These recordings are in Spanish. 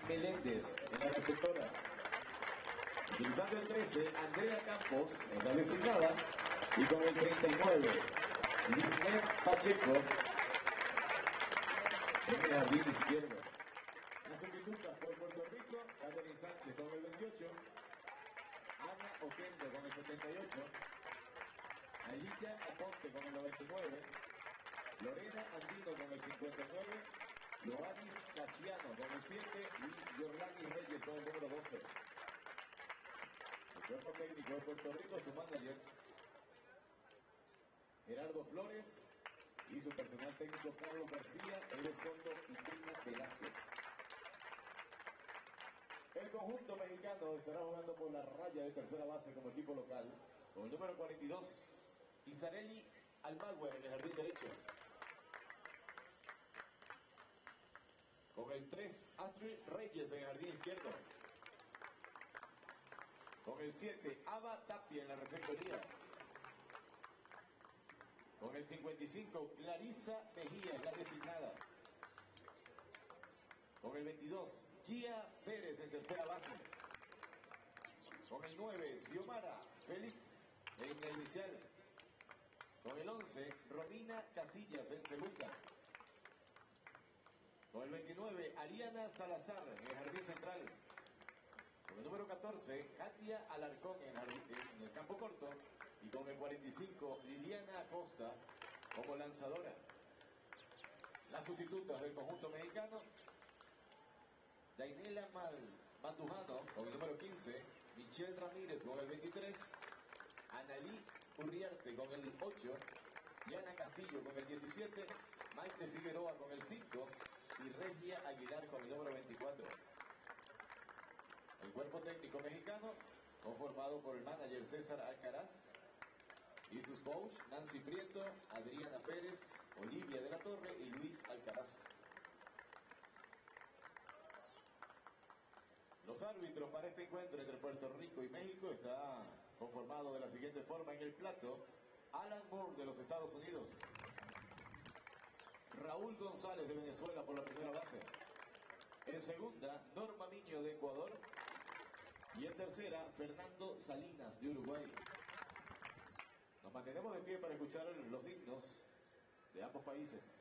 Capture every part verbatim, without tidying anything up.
Meléndez en la receptora. Utilizando el trece, Andrea Campos en la designada. Y con el treinta y nueve, Lisnet Pacheco en el jardín izquierdo. Las sustitutas por Puerto Rico, Catherine Sánchez con el veintiocho, Ana Oquendo con el setenta y ocho, Alicia Aponte con el noventa y nueve, Lorena Andino con el cincuenta y nueve, Loanis Casiano con el siete y Yorlani Reyes con el número doce. El cuerpo técnico de Puerto Rico, su manager Gerardo Flores y su personal técnico Carlos García, Eres Soto y Tina Velázquez. El conjunto mexicano estará jugando por la raya de tercera base como equipo local, con el número cuarenta y dos, Isareli Almagüe en el jardín derecho. Con el tres, Astrid Reyes en el jardín izquierdo. Con el siete, Ava Tapia en la receptoría. Con el cincuenta y cinco, Clarisa Mejía en la designada. Con el veintidós, Gia Pérez en tercera base. Con el nueve, Xiomara Félix en el inicial. Con el once, Romina Casillas en segunda. Con el veintinueve, Ariana Salazar en el jardín central. Con el número catorce, Katia Alarcón en el, en el campo corto. Y con el cuarenta y cinco, Liliana Acosta como lanzadora. Las sustitutas del conjunto mexicano: Dainela Mal, Mandujano con el número quince, Michelle Ramírez con el veintitrés, Analí Urriarte con el ocho, Yana Castillo con el diecisiete, Maite Figueroa con el cinco y Regia Aguilar con el número veinticuatro. El cuerpo técnico mexicano, conformado por el manager César Alcaraz y sus coaches Nancy Prieto, Adriana Pérez, Olivia de la Torre y Luis Alcaraz. Los árbitros para este encuentro entre Puerto Rico y México está conformado de la siguiente forma: en el plato, Alan Moore de los Estados Unidos, Raúl González de Venezuela por la primera base, en segunda, Norma Miño de Ecuador y en tercera, Fernando Salinas de Uruguay. Nos mantenemos de pie para escuchar los himnos de ambos países.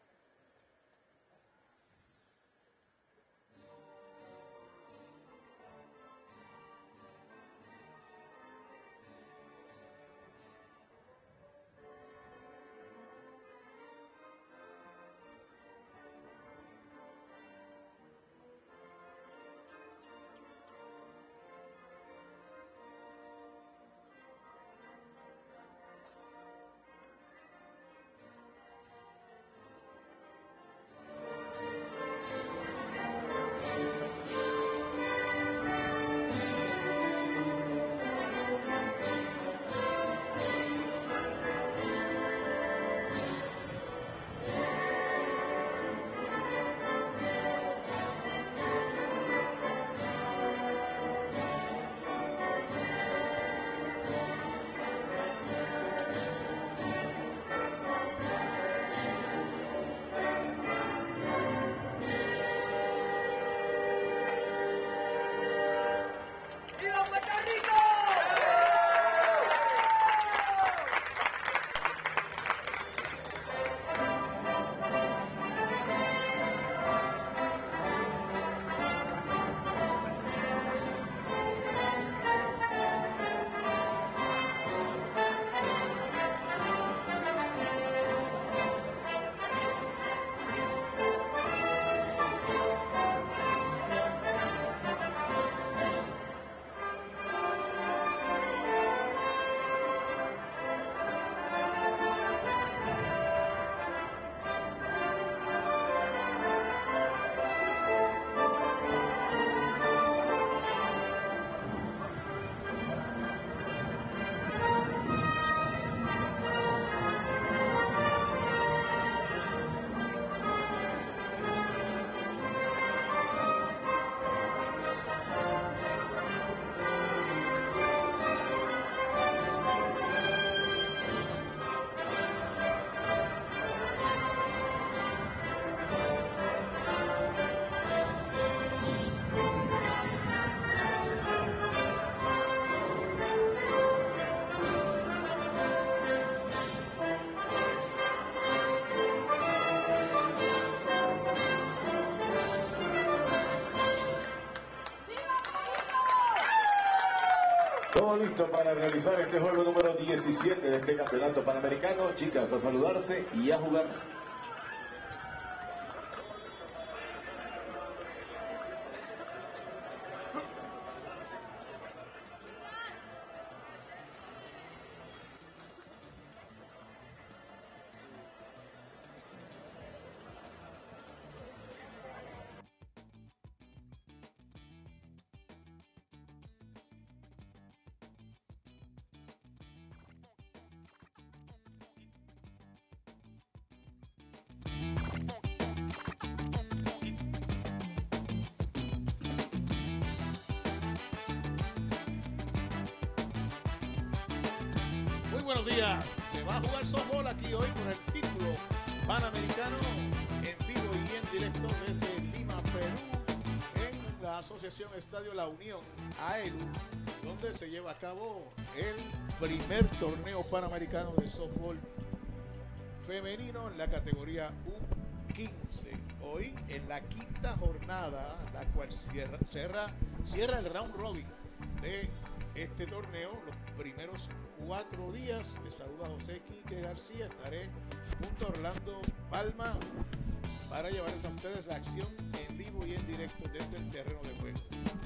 Estamos listos para realizar este juego número diecisiete de este campeonato panamericano. Chicas, a saludarse y a jugar. Muy buenos días, se va a jugar softball aquí hoy por el título panamericano en vivo y en directo desde Lima, Perú, en la Asociación Estadio La Unión, A E L U, donde se lleva a cabo el primer torneo panamericano de softball femenino en la categoría U quince. Hoy en la quinta jornada, la cual cierra, cierra, cierra el round robin de este torneo, los primeros cuatro días. Les saluda José Quique García. Estaré junto a Orlando Palma para llevarles a ustedes la acción en vivo y en directo desde el terreno de juego.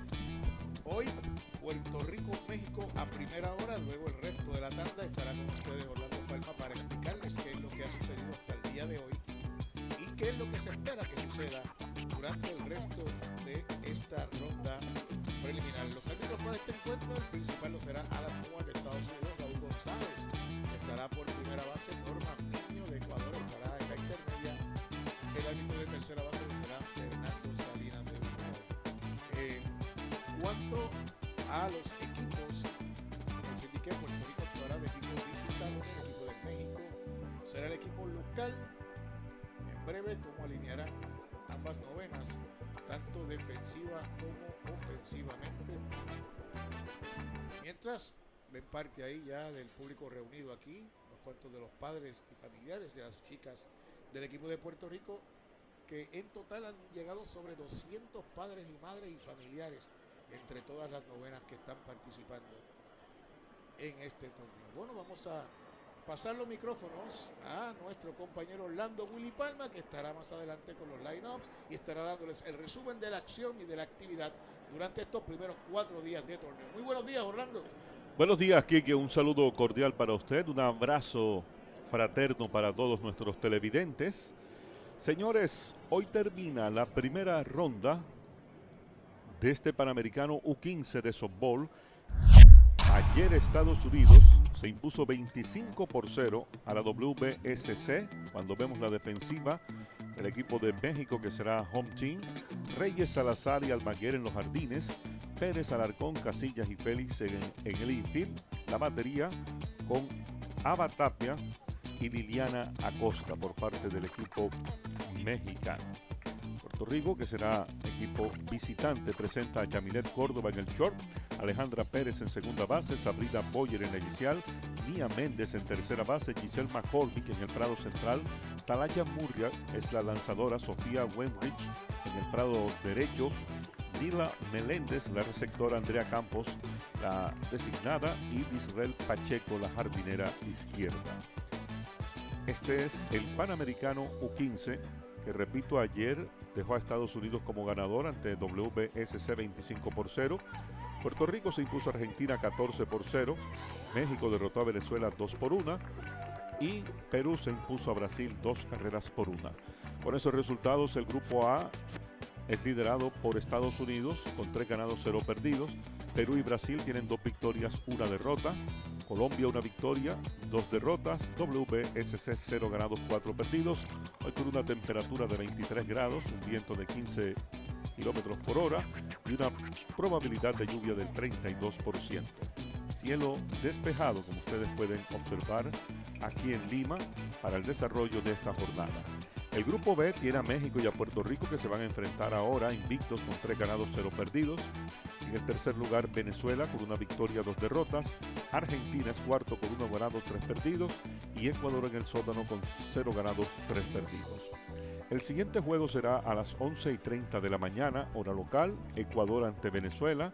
Hoy Puerto Rico, México a primera hora, luego el resto de la tanda estará con ustedes Orlando Palma para explicarles qué es lo que ha sucedido hasta el día de hoy y qué es lo que se espera que suceda durante el resto de esta ronda preliminar. Los árbitros para este encuentro, el principal lo será Alan Howard de Estados Unidos, Raúl González estará por primera base, Norman Niño de Ecuador estará en la intermedia, el árbitro de tercera base será Fernando Salinas de Uruguay. Eh, cuanto a los equipos, como les indiqué, Puerto Rico actuará de equipo visitador, el equipo de México será el equipo local. En breve, cómo alinearán ambas novenas, tanto defensiva como ofensivamente. Mientras ven parte ahí ya del público reunido aquí, los cuantos de los padres y familiares de las chicas del equipo de Puerto Rico, que en total han llegado sobre doscientos padres y madres y familiares entre todas las novenas que están participando en este torneo. Bueno, vamos a pasar los micrófonos a nuestro compañero Orlando Willy Palma, que estará más adelante con los line-ups y estará dándoles el resumen de la acción y de la actividad durante estos primeros cuatro días de torneo. Muy buenos días, Orlando. Buenos días, Quique. Un saludo cordial para usted, un abrazo fraterno para todos nuestros televidentes. Señores, hoy termina la primera ronda de este Panamericano U quince de softball. Ayer Estados Unidos se impuso veinticinco por cero a la W B S C. Cuando vemos la defensiva, el equipo de México, que será home team, Reyes, Salazar y Almaguer en los jardines, Pérez, Alarcón, Casillas y Félix en, en el infield. La batería con Ava Tapia y Liliana Acosta por parte del equipo mexicano. Puerto Rico, que será equipo visitante, presenta a Yamilet Córdoba en el short, Alejandra Pérez en segunda base, Sabrina Boyer en la inicial, Nia Méndez en tercera base, Giselle McCormick en el prado central, Talaya Murria es la lanzadora, Sofía Wenrich en el prado derecho, Nila Meléndez, la receptora, Andrea Campos, la designada, y Israel Pacheco, la jardinera izquierda. Este es el Panamericano U quince, que repito, ayer dejó a Estados Unidos como ganador ante W B S C veinticinco por cero. Puerto Rico se impuso a Argentina catorce por cero. México derrotó a Venezuela dos por uno. Y Perú se impuso a Brasil dos carreras por una. Con esos resultados, el grupo A es liderado por Estados Unidos con tres ganados, cero perdidos. Perú y Brasil tienen dos victorias, una derrota. Colombia una victoria, dos derrotas. W B S C cero ganados, cuatro perdidos. Hoy con una temperatura de veintitrés grados, un viento de quince kilómetros por hora y una probabilidad de lluvia del treinta y dos por ciento. Cielo despejado, como ustedes pueden observar aquí en Lima, para el desarrollo de esta jornada. El grupo B tiene a México y a Puerto Rico, que se van a enfrentar ahora invictos con tres ganados, cero perdidos. En el tercer lugar, Venezuela con una victoria, dos derrotas. Argentina es cuarto con uno ganado, tres perdidos. Y Ecuador en el sótano con cero ganados, tres perdidos. El siguiente juego será a las once y treinta de la mañana, hora local. Ecuador ante Venezuela.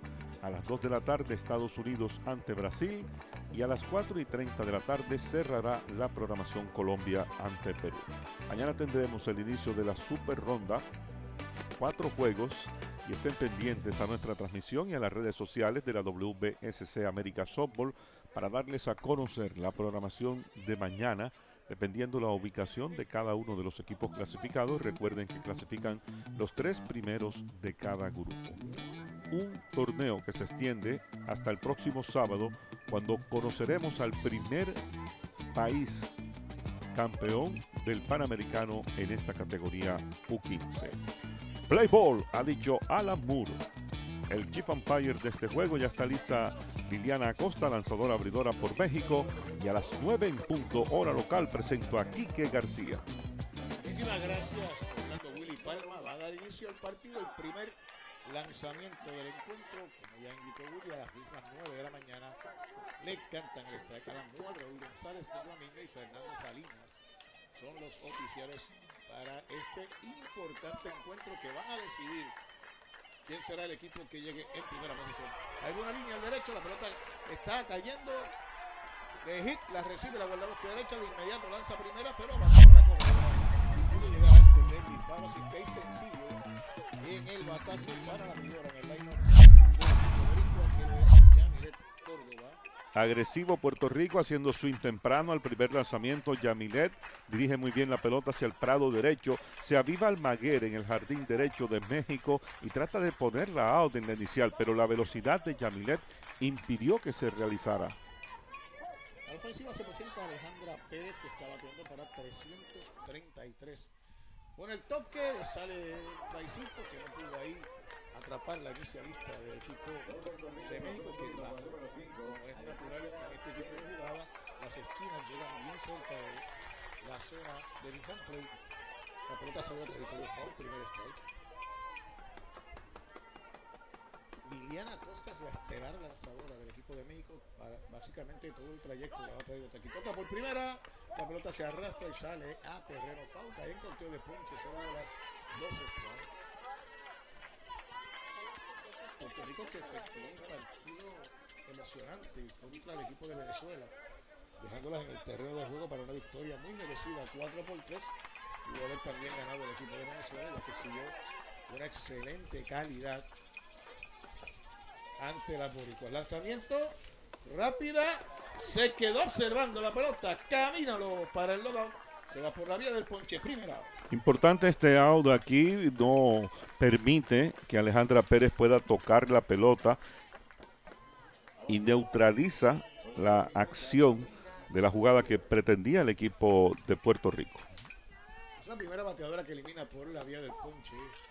A las dos de la tarde, Estados Unidos ante Brasil. Y a las cuatro y treinta de la tarde cerrará la programación Colombia ante Perú. Mañana tendremos el inicio de la Super Ronda. Cuatro juegos. Y estén pendientes a nuestra transmisión y a las redes sociales de la W B S C América Softball para darles a conocer la programación de mañana, dependiendo la ubicación de cada uno de los equipos clasificados. Recuerden que clasifican los tres primeros de cada grupo. Un torneo que se extiende hasta el próximo sábado, cuando conoceremos al primer país campeón del Panamericano en esta categoría U quince. Play ball, ha dicho Alan Moore. El chief umpire de este juego. Ya está lista Liliana Acosta, lanzadora abridora por México. Y a las nueve en punto, hora local, presento a Quique García. Muchísimas gracias, Fernando Willy Palma. Va a dar inicio al partido, el primer lanzamiento del encuentro. Como ya indicó Willy, a las mismas nueve de la mañana le cantan el strike a Alan Moore. Raúl González, Domingo y Fernando Salinas son los oficiales para este importante encuentro que va a decidir quién será el equipo que llegue en primera posición. Hay una línea al derecho, la pelota está cayendo de hit, la recibe la guardabosque derecha, de inmediato lanza primera, pero abandona la correa. Pudo llegar antes del disparo, así que es sencillo en el batazo para la primera en el line-up del equipo que lo es Yamilet Córdoba. Agresivo Puerto Rico haciendo swing temprano al primer lanzamiento. Yamilet dirige muy bien la pelota hacia el prado derecho. Se aviva Almaguer en el jardín derecho de México y trata de ponerla out en la inicial, pero la velocidad de Yamilet impidió que se realizara. A la ofensiva se presenta Alejandra Pérez, que está batiendo para trescientos treinta y tres. Con el toque sale Flycito, que no pudo ahí atrapar la inicialista del equipo de México, que va, como es natural en este tipo de jugada, las esquinas llegan bien cerca de la zona del home plate. La pelota salió a territorio foul, primer strike. Liliana Acosta es la estelar lanzadora del equipo de México para básicamente todo el trayecto de la otra de aquí. Toca por primera, la pelota se arrastra y sale a terreno foul. Cae en conteo de ponche, cero bolas, doce strikes. Puerto Rico que efectuó un partido emocionante contra el equipo de Venezuela, dejándolas en el terreno de juego para una victoria muy merecida, cuatro por tres. Pudo haber también ganado el equipo de Venezuela, ya que exhibió una excelente calidad ante las boricuas. Lanzamiento rápida, se quedó observando la pelota, camínalo para el logout, se va por la vía del ponche, primera. Importante este out aquí, no permite que Alejandra Pérez pueda tocar la pelota y neutraliza la acción de la jugada que pretendía el equipo de Puerto Rico. Es la primera bateadora que elimina por la vía del ponche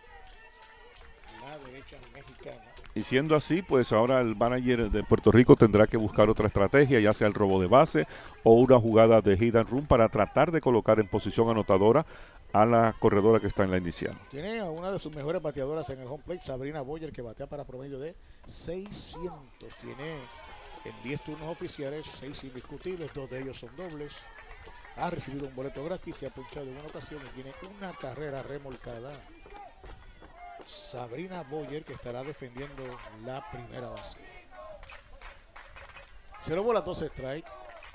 la derecha mexicana. Y siendo así, pues ahora el manager de Puerto Rico tendrá que buscar otra estrategia, ya sea el robo de base o una jugada de hit and run para tratar de colocar en posición anotadora a la corredora que está en la inicial. Tiene a una de sus mejores bateadoras en el home plate, Sabrina Boyer, que batea para promedio de seiscientos. Tiene en diez turnos oficiales, seis indiscutibles, dos de ellos son dobles. Ha recibido un boleto gratis, se ha punchado en una ocasión y tiene una carrera remolcada. Sabrina Boyer, que estará defendiendo la primera base. Cero bolas, doce strike.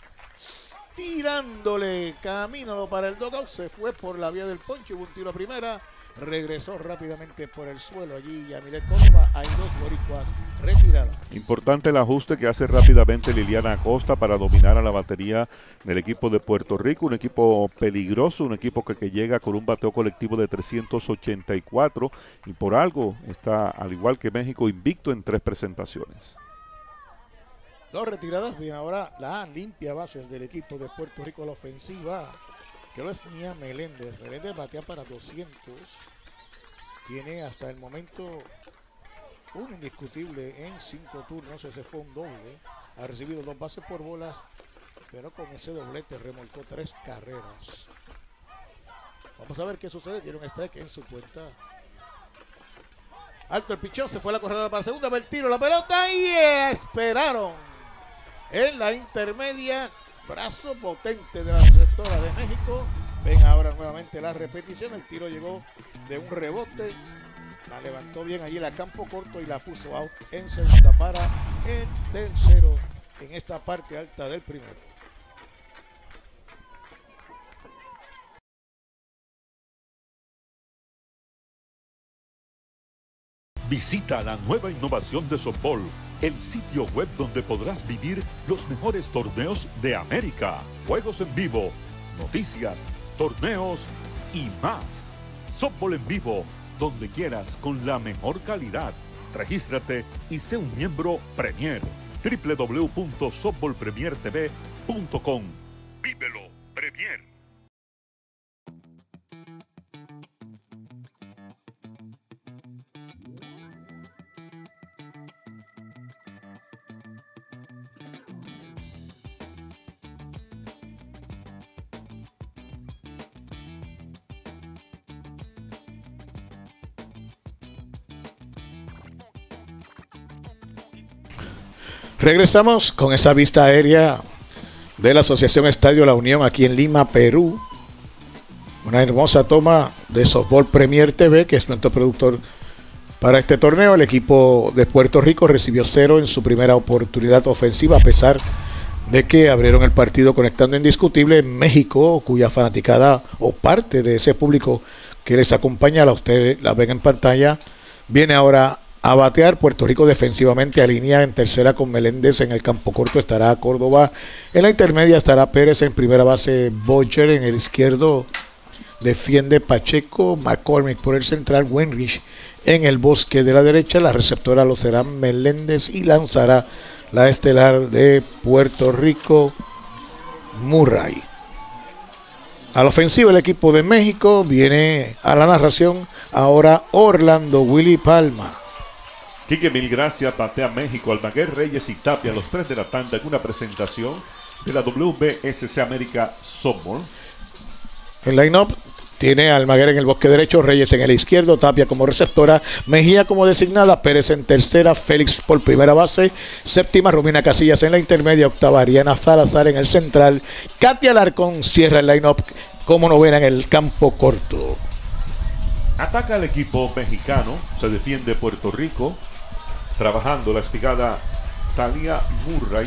Tirándole camino para el dugout, se fue por la vía del ponche, hubo un tiro a primera, regresó rápidamente por el suelo allí Yamilet Córdoba. Hay dos boricuas retiradas. Importante el ajuste que hace rápidamente Liliana Acosta para dominar a la batería del equipo de Puerto Rico, un equipo peligroso, un equipo que, que llega con un bateo colectivo de trescientos ochenta y cuatro y por algo está, al igual que México, invicto en tres presentaciones. Dos retiradas, bien, ahora la limpia bases del equipo de Puerto Rico, la ofensiva, que lo es Nia Meléndez. Meléndez batea para doscientos, tiene hasta el momento un indiscutible en cinco turnos, ese fue un doble, ha recibido dos bases por bolas, pero con ese doblete remolcó tres carreras. Vamos a ver qué sucede, tiene un strike en su cuenta. Alto el pichón, se fue la corredora para segunda, va el tiro, la pelota y esperaron. En la intermedia, brazo potente de la receptora de México. Ven ahora nuevamente la repetición. El tiro llegó de un rebote La levantó bien allí la campo corto y la puso out en segunda para el tercero en esta parte alta del primero. Visita la nueva innovación de softball, el sitio web donde podrás vivir los mejores torneos de América, juegos en vivo, noticias, torneos y más. Softball en vivo, donde quieras, con la mejor calidad. Regístrate y sé un miembro Premier. doble u doble u doble u punto softball premier t v punto com. Vívelo, Premier. Regresamos con esa vista aérea de la Asociación Estadio La Unión aquí en Lima, Perú. Una hermosa toma de Softball Premier T V, que es nuestro productor para este torneo. El equipo de Puerto Rico recibió cero en su primera oportunidad ofensiva, a pesar de que abrieron el partido conectando indiscutible. México, cuya fanaticada o parte de ese público que les acompaña, la ustedes la ven en pantalla, viene ahora a batear. Puerto Rico defensivamente alinea en tercera con Meléndez, en el campo corto estará Córdoba, en la intermedia estará Pérez, en primera base Bocher, en el izquierdo defiende Pacheco, McCormick por el central, Wenrich en el bosque de la derecha, la receptora lo será Meléndez y lanzará la estelar de Puerto Rico, Murray. A la ofensiva el equipo de México, viene a la narración ahora Orlando Willy Palma. Quique, mil gracias. Batea México, Almaguer, Reyes y Tapia, los tres de la tanda, en una presentación de la W B S C América Softball. El line-up tiene a Almaguer en el bosque derecho, Reyes en el izquierdo, Tapia como receptora, Mejía como designada, Pérez en tercera, Félix por primera base, séptima Romina Casillas en la intermedia, octava Ariana Salazar en el central, Katia Alarcón cierra el line-up como novena en el campo corto. Ataca el equipo mexicano, se defiende Puerto Rico, trabajando la espigada Talia Murray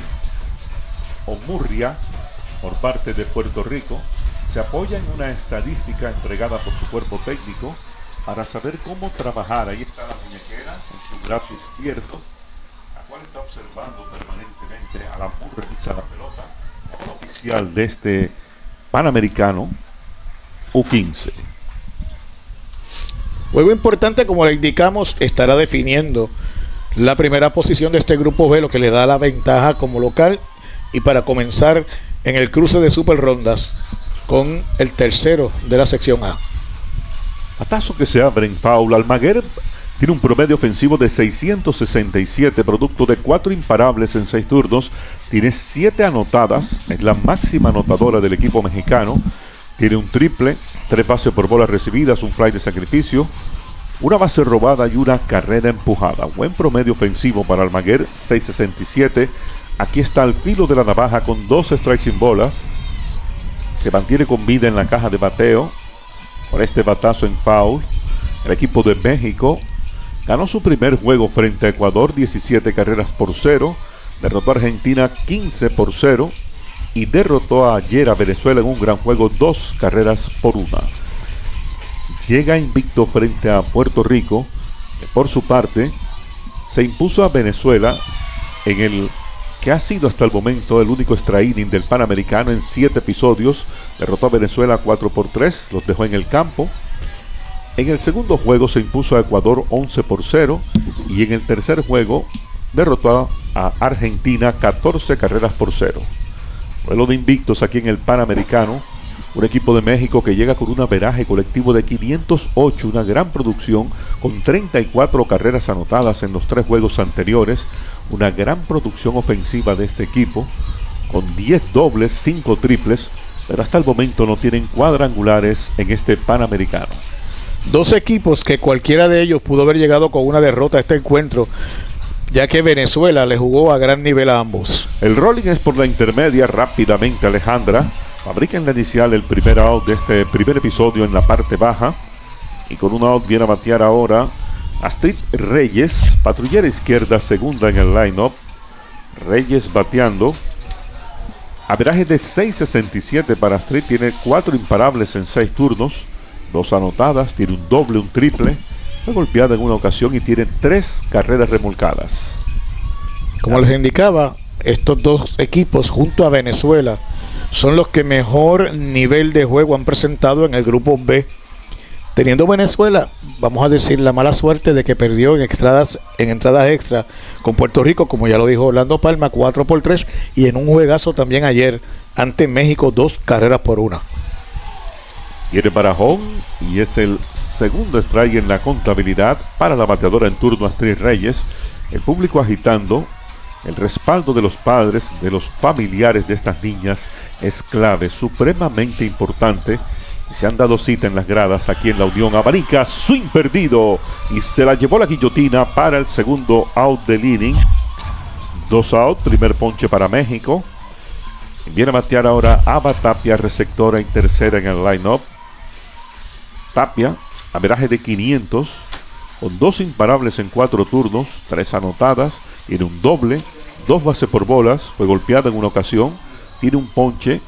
o Murria por parte de Puerto Rico. Se apoya en una estadística entregada por su cuerpo técnico para saber cómo trabajar. Ahí está la muñequera en su brazo izquierdo, la cual está observando permanentemente a la Murray y a la pelota. El oficial de este Panamericano U quince. Juego importante, como le indicamos, estará definiendo la primera posición de este grupo B, lo que le da la ventaja como local, y para comenzar en el cruce de super rondas con el tercero de la sección A. Batazo que se abre en foul. Almaguer tiene un promedio ofensivo de seiscientos sesenta y siete, producto de cuatro imparables en seis turnos. Tiene siete anotadas, es la máxima anotadora del equipo mexicano. Tiene un triple, tres bases por bolas recibidas, un fly de sacrificio, una base robada y una carrera empujada. Buen promedio ofensivo para Almaguer, seiscientos sesenta y siete. Aquí está al filo de la navaja con dos strikes sin bolas. Se mantiene con vida en la caja de bateo por este batazo en foul. El equipo de México ganó su primer juego frente a Ecuador, diecisiete carreras por cero. Derrotó a Argentina quince por cero. Y derrotó ayer a Venezuela en un gran juego, dos carreras por una. Llega invicto frente a Puerto Rico, que por su parte se impuso a Venezuela en el que ha sido hasta el momento el único extra inning del Panamericano en siete episodios. Derrotó a Venezuela cuatro por tres, los dejó en el campo. En el segundo juego se impuso a Ecuador once por cero y en el tercer juego derrotó a Argentina catorce carreras por cero. Duelo de invictos aquí en el Panamericano. Un equipo de México que llega con un averaje colectivo de quinientos ocho, una gran producción con treinta y cuatro carreras anotadas en los tres juegos anteriores. Una gran producción ofensiva de este equipo con diez dobles, cinco triples, pero hasta el momento no tienen cuadrangulares en este Panamericano. Dos equipos que cualquiera de ellos pudo haber llegado con una derrota a este encuentro, ya que Venezuela le jugó a gran nivel a ambos. El rolling es por la intermedia rápidamente. Alejandra fabrica en la inicial el primer out de este primer episodio en la parte baja, y con un out viene a batear ahora Astrid Reyes, patrullera izquierda, segunda en el line-up. Reyes bateando. Averaje de seis sesenta y siete para Astrid. Tiene cuatro imparables en seis turnos. Dos anotadas, tiene un doble, un triple. Fue golpeada en una ocasión y tiene tres carreras remolcadas. Como les indicaba, estos dos equipos junto a Venezuela son los que mejor nivel de juego han presentado en el grupo B. Teniendo Venezuela, vamos a decir, la mala suerte de que perdió en entradas, en entradas extra con Puerto Rico, como ya lo dijo Orlando Palma, cuatro por tres, y en un juegazo también ayer ante México, dos carreras por una. Viene para home y es el segundo strike en la contabilidad para la bateadora en turno Astrid Reyes. El público agitando. El respaldo de los padres, de los familiares de estas niñas es clave, supremamente importante. Y se han dado cita en las gradas aquí en la Unión. Abanica, swing perdido y se la llevó la guillotina para el segundo out del inning. Dos out, primer ponche para México. Viene a batear ahora Ava Tapia, receptora y tercera en el line-up. Tapia, averaje de quinientos, con dos imparables en cuatro turnos, tres anotadas, tiene un doble, dos bases por bolas, fue golpeada en una ocasión, tiene un ponche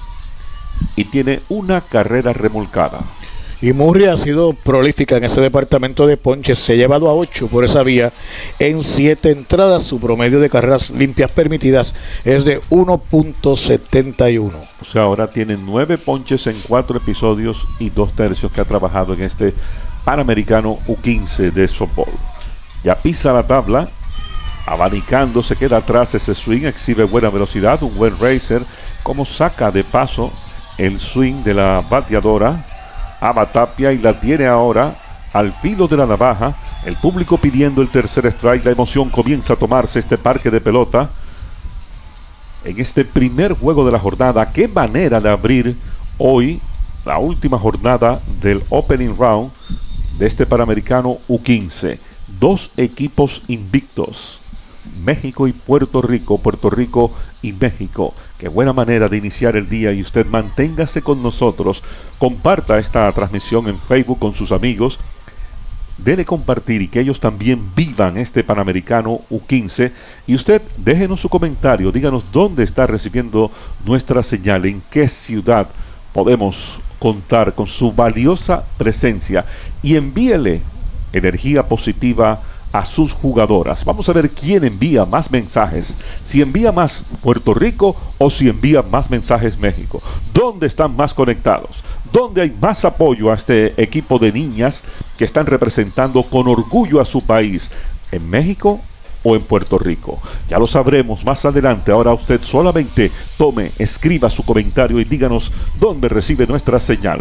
y tiene una carrera remolcada. Y Murray ha sido prolífica en ese departamento de ponches, se ha llevado a ocho por esa vía en siete entradas. Su promedio de carreras limpias permitidas es de uno punto setenta y uno. O sea, ahora tiene nueve ponches en cuatro episodios y dos tercios que ha trabajado en este Panamericano U quince de softball. Ya pisa la tabla, abanicando, se queda atrás ese swing, exhibe buena velocidad, un buen racer, como saca de paso el swing de la bateadora Ava Tapia y la tiene ahora al filo de la navaja. El público pidiendo el tercer strike. La emoción comienza a tomarse este parque de pelota en este primer juego de la jornada. Qué manera de abrir hoy la última jornada del opening round de este Panamericano U quince. Dos equipos invictos, México y Puerto Rico, Puerto Rico y México. Qué buena manera de iniciar el día, y usted manténgase con nosotros, comparta esta transmisión en Facebook con sus amigos, dele compartir y que ellos también vivan este Panamericano U quince, y usted déjenos su comentario, díganos dónde está recibiendo nuestra señal, en qué ciudad podemos contar con su valiosa presencia, y envíele energía positiva a sus jugadoras. Vamos a ver quién envía más mensajes, si envía más Puerto Rico o si envía más mensajes México. ¿Dónde están más conectados? ¿Dónde hay más apoyo a este equipo de niñas que están representando con orgullo a su país? ¿En México o en Puerto Rico? Ya lo sabremos más adelante. Ahora usted solamente tome, escriba su comentario y díganos dónde recibe nuestra señal.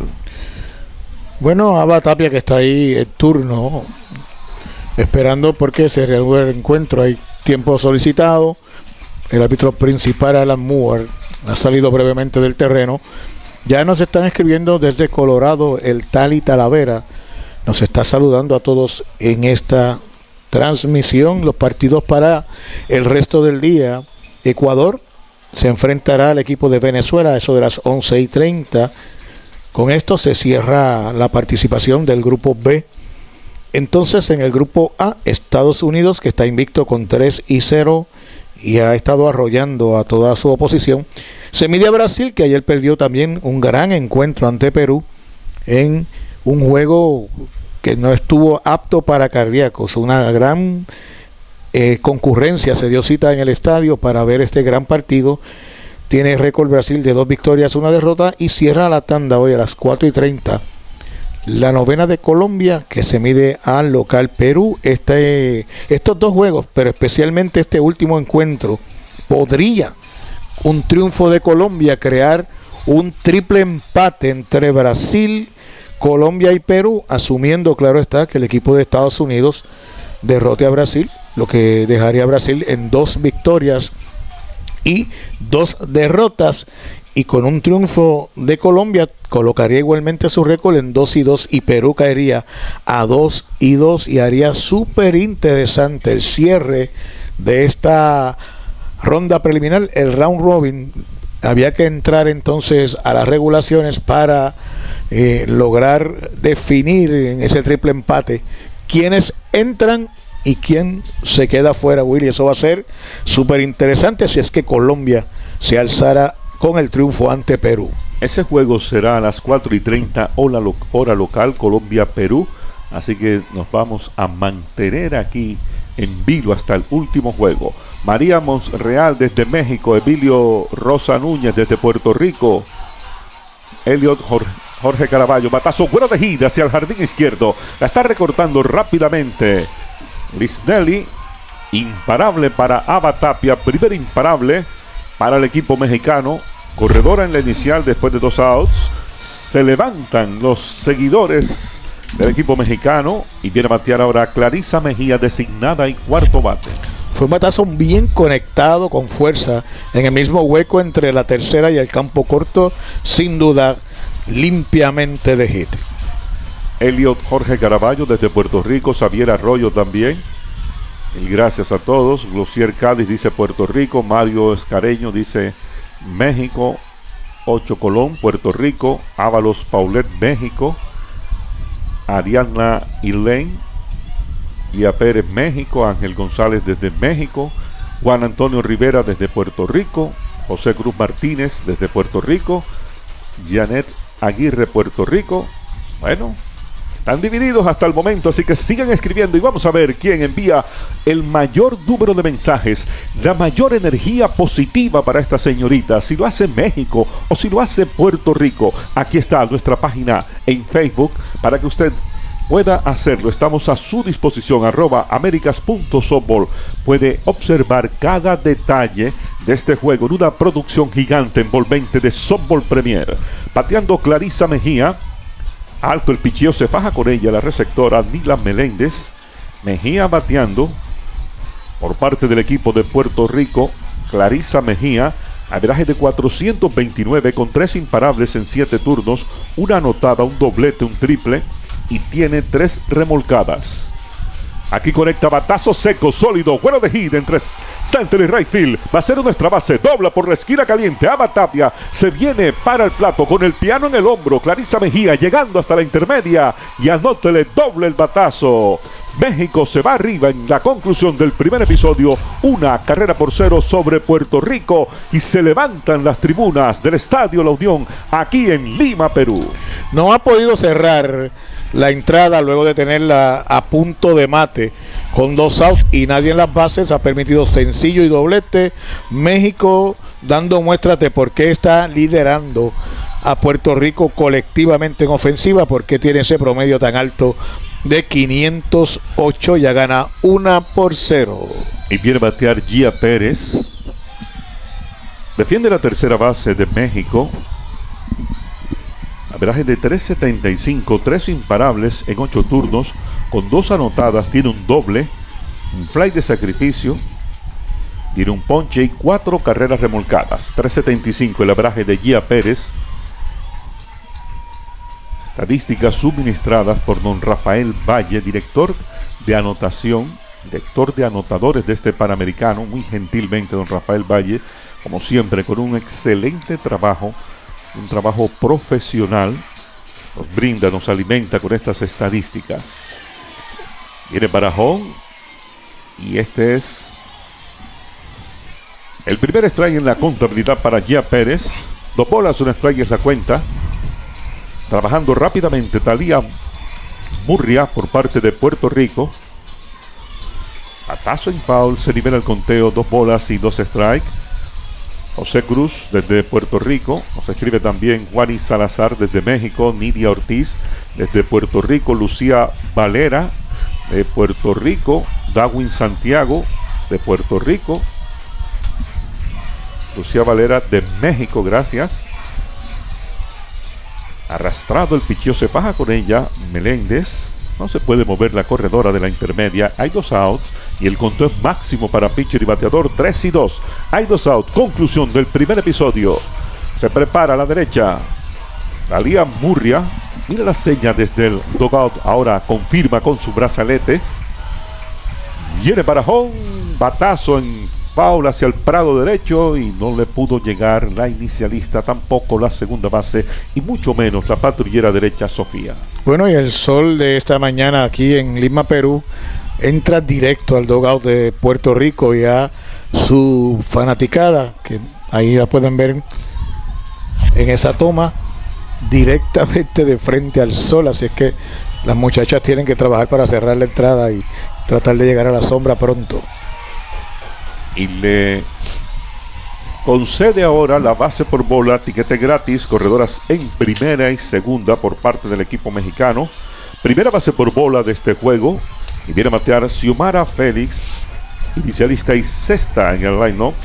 Bueno, Ava Tapia, que está ahí en turno, esperando porque se reanude el encuentro. Hay tiempo solicitado. El árbitro principal, Alan Moore, ha salido brevemente del terreno. Ya nos están escribiendo desde Colorado el Tali Talavera. Nos está saludando a todos en esta transmisión. Los partidos para el resto del día. Ecuador se enfrentará al equipo de Venezuela a eso de las once y treinta. Con esto se cierra la participación del grupo B. Entonces, en el grupo A, Estados Unidos, que está invicto con tres y cero y ha estado arrollando a toda su oposición, se mide a Brasil, que ayer perdió también un gran encuentro ante Perú en un juego que no estuvo apto para cardíacos. Una gran eh, concurrencia se dio cita en el estadio para ver este gran partido. Tiene récord Brasil de dos victorias, una derrota, y cierra la tanda hoy a las cuatro y treinta. La novena de Colombia, que se mide al local Perú. Este, estos dos juegos, pero especialmente este último encuentro, podría un triunfo de Colombia crear un triple empate entre Brasil, Colombia y Perú, asumiendo, claro está, que el equipo de Estados Unidos derrote a Brasil, lo que dejaría a Brasil en dos victorias y dos derrotas. Y con un triunfo de Colombia colocaría igualmente su récord en dos y dos, y Perú caería a dos y dos, y haría súper interesante el cierre de esta ronda preliminar, el round robin. Había que entrar entonces a las regulaciones para eh, lograr definir en ese triple empate quiénes entran y quién se queda fuera, Willy. Eso va a ser súper interesante si es que Colombia se alzara con el triunfo ante Perú. Ese juego será a las cuatro y treinta hora, lo, hora local, Colombia-Perú. Así que nos vamos a mantener aquí en vivo hasta el último juego. María Monreal desde México, Emilio Rosa Núñez desde Puerto Rico, Elliot Jorge, Jorge Caraballo, batazo bueno de hit hacia el jardín izquierdo, la está recortando rápidamente Lisnelli, imparable para Ava Tapia, primer imparable para el equipo mexicano, corredora en la inicial después de dos outs, se levantan los seguidores del equipo mexicano y viene a batear ahora Clarisa Mejía, designada y cuarto bate. Fue un batazo bien conectado, con fuerza, en el mismo hueco entre la tercera y el campo corto, sin duda, limpiamente de hit. Elliot Jorge Caraballo desde Puerto Rico, Xavier Arroyo también. Y gracias a todos. Glosier Cádiz dice Puerto Rico, Mario Escareño dice México, Ocho Colón, Puerto Rico, Ábalos Paulet, México, Ariadna Elaine, Lía Pérez, México, Ángel González desde México, Juan Antonio Rivera desde Puerto Rico, José Cruz Martínez desde Puerto Rico, Janet Aguirre, Puerto Rico. Bueno, están divididos hasta el momento, así que sigan escribiendo y vamos a ver quién envía el mayor número de mensajes, la mayor energía positiva para esta señorita, si lo hace México o si lo hace Puerto Rico. Aquí está nuestra página en Facebook para que usted pueda hacerlo. Estamos a su disposición, arroba americas punto softball. Puede observar cada detalle de este juego en una producción gigante envolvente de Softball Premier. Bateando Clarisa Mejía, alto el picheo, se faja con ella la receptora Nila Meléndez. Mejía bateando por parte del equipo de Puerto Rico. Clarisa Mejía, averaje de cuatrocientos veintinueve con tres imparables en siete turnos, una anotada, un doblete, un triple y tiene tres remolcadas. Aquí conecta batazo seco, sólido, bueno de hit entre center y right field. Va a ser nuestra base, dobla por la esquina caliente. Ava Tapia se viene para el plato con el piano en el hombro. Clarisa Mejía llegando hasta la intermedia y anótele doble el batazo. México se va arriba en la conclusión del primer episodio, una carrera por cero sobre Puerto Rico, y se levantan las tribunas del Estadio La Unión aquí en Lima, Perú. No ha podido cerrar la entrada luego de tenerla a punto de mate con dos outs y nadie en las bases. Ha permitido sencillo y doblete. México dando muestras de por qué está liderando a Puerto Rico colectivamente en ofensiva, porque tiene ese promedio tan alto de quinientos ocho, ya gana una por cero. Y viene a batear Gia Pérez. Defiende la tercera base de México. Averaje de tres setenta y cinco, tres imparables en ocho turnos, con dos anotadas, tiene un doble, un fly de sacrificio, tiene un ponche y cuatro carreras remolcadas. tres setenta y cinco el averaje de Gia Pérez. Estadísticas suministradas por don Rafael Valle, director de anotación, director de anotadores de este Panamericano. Muy gentilmente don Rafael Valle, como siempre, con un excelente trabajo, un trabajo profesional, nos brinda, nos alimenta con estas estadísticas. Viene Barajón y este es el primer strike en la contabilidad para Gia Pérez. Dos bolas, un strike es la cuenta. Trabajando rápidamente Talía Murria por parte de Puerto Rico. Batazo en foul, se nivela el conteo, dos bolas y dos strikes. José Cruz desde Puerto Rico, nos escribe también Juanis Salazar desde México, Nidia Ortiz desde Puerto Rico, Lucía Valera de Puerto Rico, Darwin Santiago de Puerto Rico, Lucía Valera de México, gracias. Arrastrado el picheo, se faja con ella Meléndez, no se puede mover la corredora de la intermedia, hay dos outs y el conteo es máximo para pitcher y bateador, tres y dos, hay dos outs. Conclusión del primer episodio. Se prepara a la derecha Talía Murria, mira la seña desde el dugout, ahora confirma con su brazalete. Viene Barajón, batazo en foul hacia el prado derecho y no le pudo llegar la inicialista, tampoco la segunda base y mucho menos la patrullera derecha Sofía. Bueno, y el sol de esta mañana aquí en Lima, Perú, entra directo al dugout de Puerto Rico y a su fanaticada, que ahí la pueden ver en esa toma, directamente de frente al sol, así es que las muchachas tienen que trabajar para cerrar la entrada y tratar de llegar a la sombra pronto. Y le concede ahora la base por bola, tiquete gratis, corredoras en primera y segunda por parte del equipo mexicano. Primera base por bola de este juego y viene a batear Xiomara Félix, inicialista y sexta en el line-up.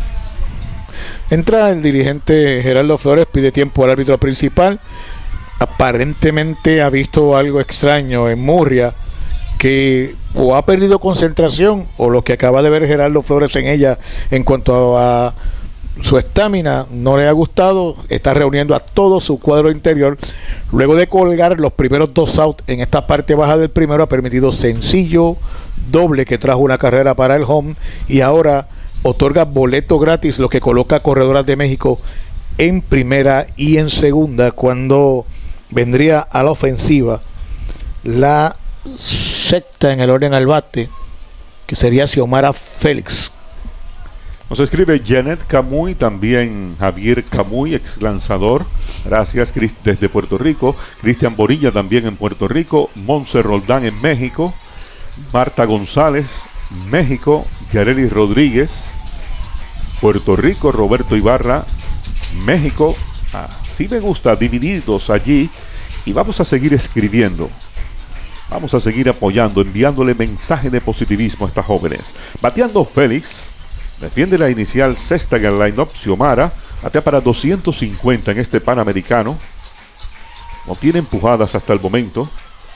Entra el dirigente Gerardo Flores, pide tiempo al árbitro principal. Aparentemente ha visto algo extraño en Murria, que o ha perdido concentración o lo que acaba de ver Gerardo Flores en ella en cuanto a su estamina no le ha gustado. Está reuniendo a todo su cuadro interior. Luego de colgar los primeros dos outs en esta parte baja del primero, ha permitido sencillo, doble que trajo una carrera para el home, y ahora otorga boleto gratis, lo que coloca a Corredoras de México en primera y en segunda, cuando vendría a la ofensiva la sexta en el orden al bate, que sería Xiomara Félix. Nos escribe Janet Camuy, también Javier Camuy, ex lanzador. Gracias, Chris, desde Puerto Rico. Cristian Borilla también en Puerto Rico. Monse Roldán en México. Marta González, México. Yareli Rodríguez, Puerto Rico. Roberto Ibarra, México. Así me gusta, divididos allí. Y vamos a seguir escribiendo. Vamos a seguir apoyando, enviándole mensaje de positivismo a estas jóvenes. Bateando Félix. Defiende la inicial sexta en el line-up. Xiomara batea para doscientos cincuenta en este Panamericano. No tiene empujadas hasta el momento.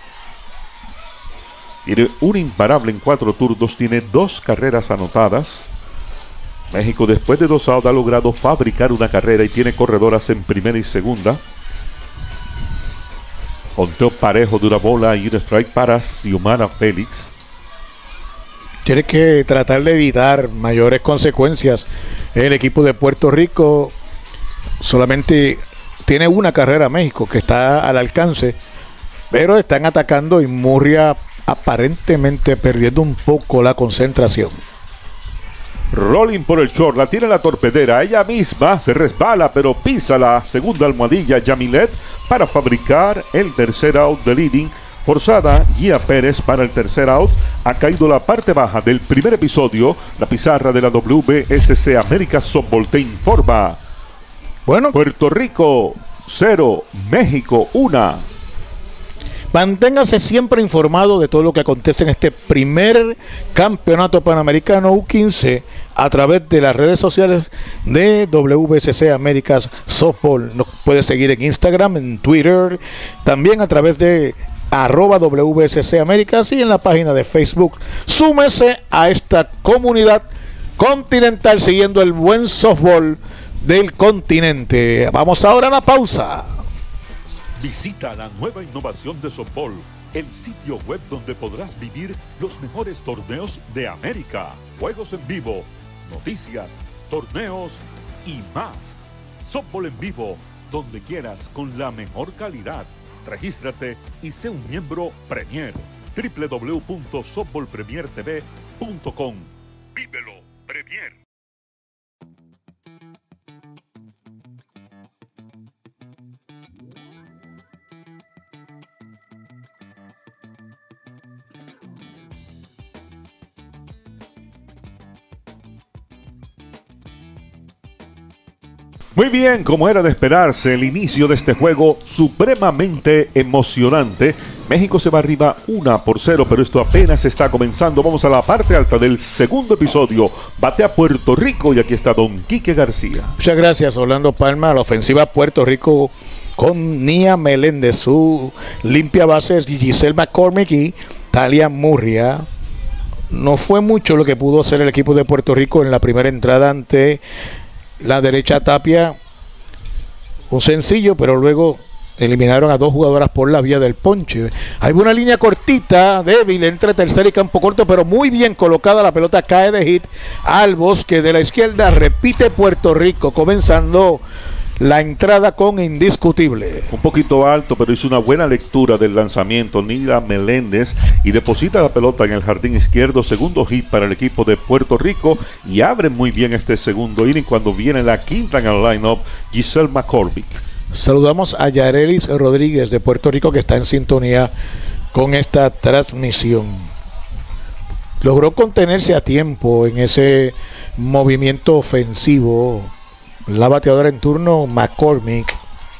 Tiene un imparable en cuatro turnos. Tiene dos carreras anotadas. México, después de dos outs, ha logrado fabricar una carrera y tiene corredoras en primera y segunda. Conteo parejo de una bola y un strike para Xiomara Félix. Tiene que tratar de evitar mayores consecuencias. El equipo de Puerto Rico solamente tiene una carrera México que está al alcance, pero están atacando y Murria aparentemente perdiendo un poco la concentración. Rolling por el short, la tiene la torpedera, ella misma se resbala pero pisa la segunda almohadilla Yamilet para fabricar el tercer out del inning. Forzada Gia Pérez para el tercer out. Ha caído la parte baja del primer episodio. La pizarra de la W B S C América Softball te informa. Bueno, Puerto Rico cero, México uno. Manténgase siempre informado de todo lo que acontece en este primer campeonato panamericano U quince a través de las redes sociales de W B S C Américas Softball. Nos puede seguir en Instagram, en Twitter, también a través de arroba W B S C Américas y en la página de Facebook. Súmese a esta comunidad continental siguiendo el buen softball del continente. Vamos ahora a la pausa. Visita la nueva innovación de softball, el sitio web donde podrás vivir los mejores torneos de América, juegos en vivo, noticias, torneos y más. Softball en vivo, donde quieras, con la mejor calidad. Regístrate y sé un miembro Premier. doble u doble u doble u punto softball premier t v punto com. Vívelo, Premier. Muy bien, como era de esperarse, el inicio de este juego supremamente emocionante. México se va arriba una por cero, pero esto apenas está comenzando. Vamos a la parte alta del segundo episodio. Batea Puerto Rico y aquí está don Quique García. Muchas gracias, Orlando Palma. A la ofensiva Puerto Rico con Nia Meléndez, su limpia base es Giselle McCormick y Talia Murria. No fue mucho lo que pudo hacer el equipo de Puerto Rico en la primera entrada ante la derecha Tapia. Un sencillo, pero luego eliminaron a dos jugadoras por la vía del ponche. Hay una línea cortita, débil, entre tercera y campo corto, pero muy bien colocada. La pelota cae de hit al bosque de la izquierda. Repite Puerto Rico, comenzando la entrada con indiscutible. Un poquito alto, pero hizo una buena lectura del lanzamiento Nila Meléndez y deposita la pelota en el jardín izquierdo. Segundo hit para el equipo de Puerto Rico y abre muy bien este segundo inning cuando viene la quinta en el line-up, Giselle McCormick. Saludamos a Yarelis Rodríguez de Puerto Rico, que está en sintonía con esta transmisión. Logró contenerse a tiempo en ese movimiento ofensivo la bateadora en turno, McCormick.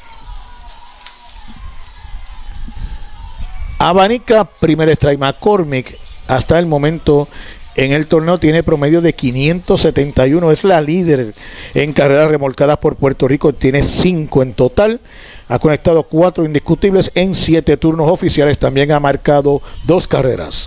Abanica, primer strike. McCormick hasta el momento en el torneo tiene promedio de quinientos setenta y uno, es la líder en carreras remolcadas por Puerto Rico, tiene cinco en total, ha conectado cuatro indiscutibles en siete turnos oficiales, también ha marcado dos carreras.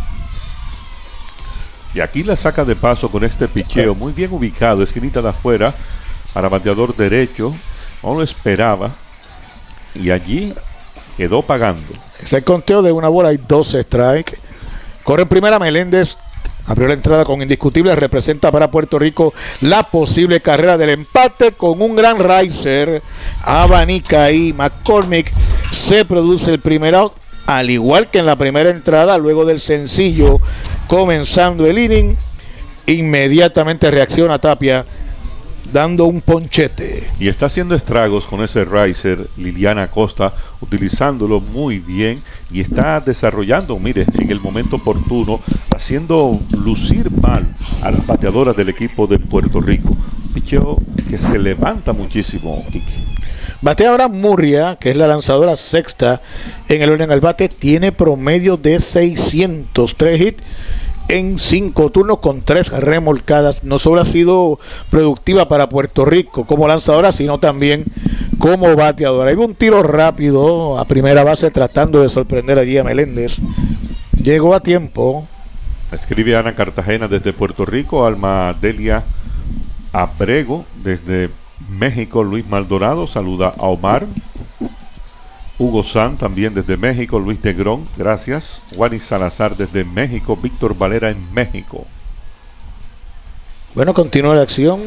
Y aquí la saca de paso con este picheo muy bien ubicado, esquinita de afuera, para bateador derecho, no lo esperaba, y allí quedó pagando. Es el conteo de una bola y dos strikes. Corre en primera Meléndez, abrió la entrada con indiscutible, representa para Puerto Rico la posible carrera del empate con un gran riser. Abanica y McCormick, se produce el primer out, al igual que en la primera entrada, luego del sencillo comenzando el inning. Inmediatamente reacciona Tapia dando un ponchete. Y está haciendo estragos con ese riser Liliana Acosta, utilizándolo muy bien y está desarrollando, mire, en el momento oportuno, haciendo lucir mal a las bateadoras del equipo de Puerto Rico. Un picheo que se levanta muchísimo, Kike. Batea ahora Murria, que es la lanzadora sexta en el orden al bate, tiene promedio de seiscientos tres hits en cinco turnos con tres remolcadas. No solo ha sido productiva para Puerto Rico como lanzadora, sino también como bateadora. Hay un tiro rápido a primera base tratando de sorprender allí a Meléndez. Llegó a tiempo. Escribe Ana Cartagena desde Puerto Rico, Alma Delia Abrego desde México, Luis Maldonado saluda a Omar. Hugo San también desde México, Luis Negrón, gracias. Juanis Salazar desde México, Víctor Valera en México. Bueno, continúa la acción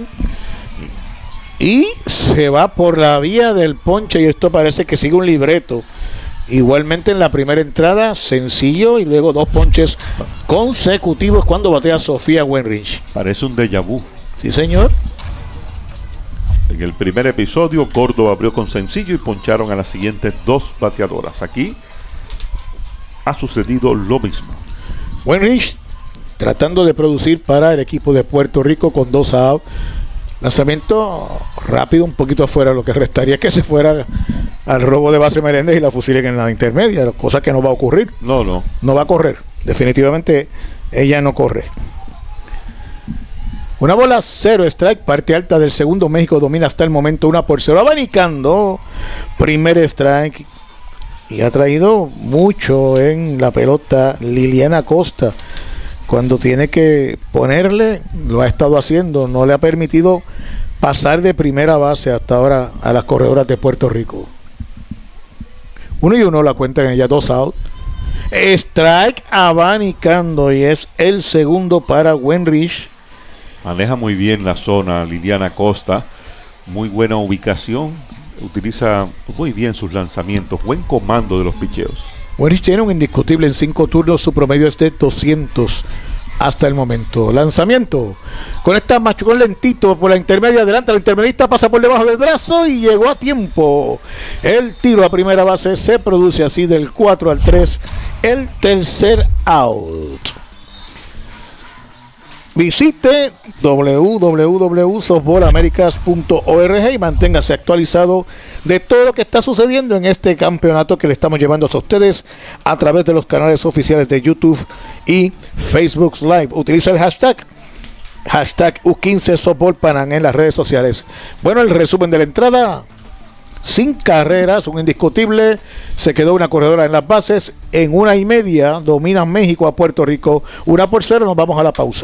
y se va por la vía del ponche, y esto parece que sigue un libreto. Igualmente en la primera entrada, sencillo, y luego dos ponches consecutivos cuando batea Sofía Wenrich. Parece un déjà vu. Sí, señor. En el primer episodio, Córdoba abrió con sencillo y poncharon a las siguientes dos bateadoras. Aquí ha sucedido lo mismo. Wenrich tratando de producir para el equipo de Puerto Rico con dos outs. Lanzamiento rápido, un poquito afuera, lo que restaría que se fuera al robo de base Meléndez y la fusilen en la intermedia, cosa que no va a ocurrir. No, no. No va a correr. Definitivamente ella no corre. Una bola, cero strike, parte alta del segundo. México domina hasta el momento una por cero. Abanicando, primer strike. Y ha traído mucho en la pelota Liliana Acosta. Cuando tiene que ponerle, lo ha estado haciendo. No le ha permitido pasar de primera base hasta ahora a las corredoras de Puerto Rico. Uno y uno la cuentan ella, dos out. Strike abanicando y es el segundo para Wenrich. Maneja muy bien la zona Liliana Costa, muy buena ubicación, utiliza muy bien sus lanzamientos, buen comando de los picheos. Wenrich tiene un indiscutible en cinco turnos, su promedio es de doscientos hasta el momento. Lanzamiento, conecta machucón lentito por la intermedia, adelante, la intermedista pasa por debajo del brazo y llegó a tiempo. El tiro a primera base se produce así del cuatro al tres, el tercer out. Visite w w w punto softball americas punto org y manténgase actualizado de todo lo que está sucediendo en este campeonato que le estamos llevando a ustedes a través de los canales oficiales de YouTube y Facebook Live. Utiliza el hashtag hashtag U quince Softball Panam en las redes sociales. Bueno, el resumen de la entrada: sin carreras, un indiscutible, se quedó una corredora en las bases. En una y media dominan México a Puerto Rico, una por cero. Nos vamos a la pausa.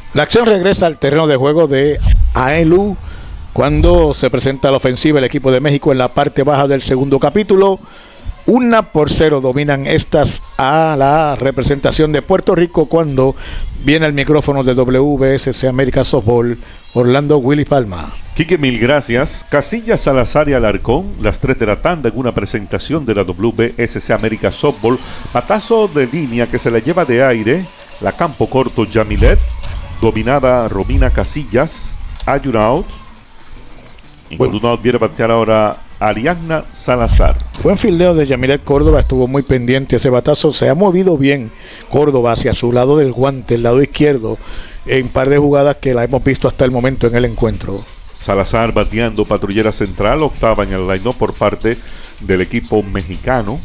La acción regresa al terreno de juego de Aelu cuando se presenta la ofensiva el equipo de México en la parte baja del segundo capítulo. Una por cero dominan estas a la representación de Puerto Rico cuando viene el micrófono de W B S C América Softball, Orlando Willy Palma. Quique, mil gracias. Casillas, Salazar y Alarcón, las tres de la tanda en una presentación de la W B S C América Softball. Patazo de línea que se la lleva de aire, la campo corto Yamilet, dominada Romina Casillas, hay un out. Y con un out viene a batear ahora Ariadna Salazar. Buen fildeo de Yamilet Córdoba, estuvo muy pendiente ese batazo, se ha movido bien Córdoba hacia su lado del guante, el lado izquierdo, en un par de jugadas que la hemos visto hasta el momento en el encuentro. Salazar bateando patrullera central, octava en el line-up por parte del equipo mexicano.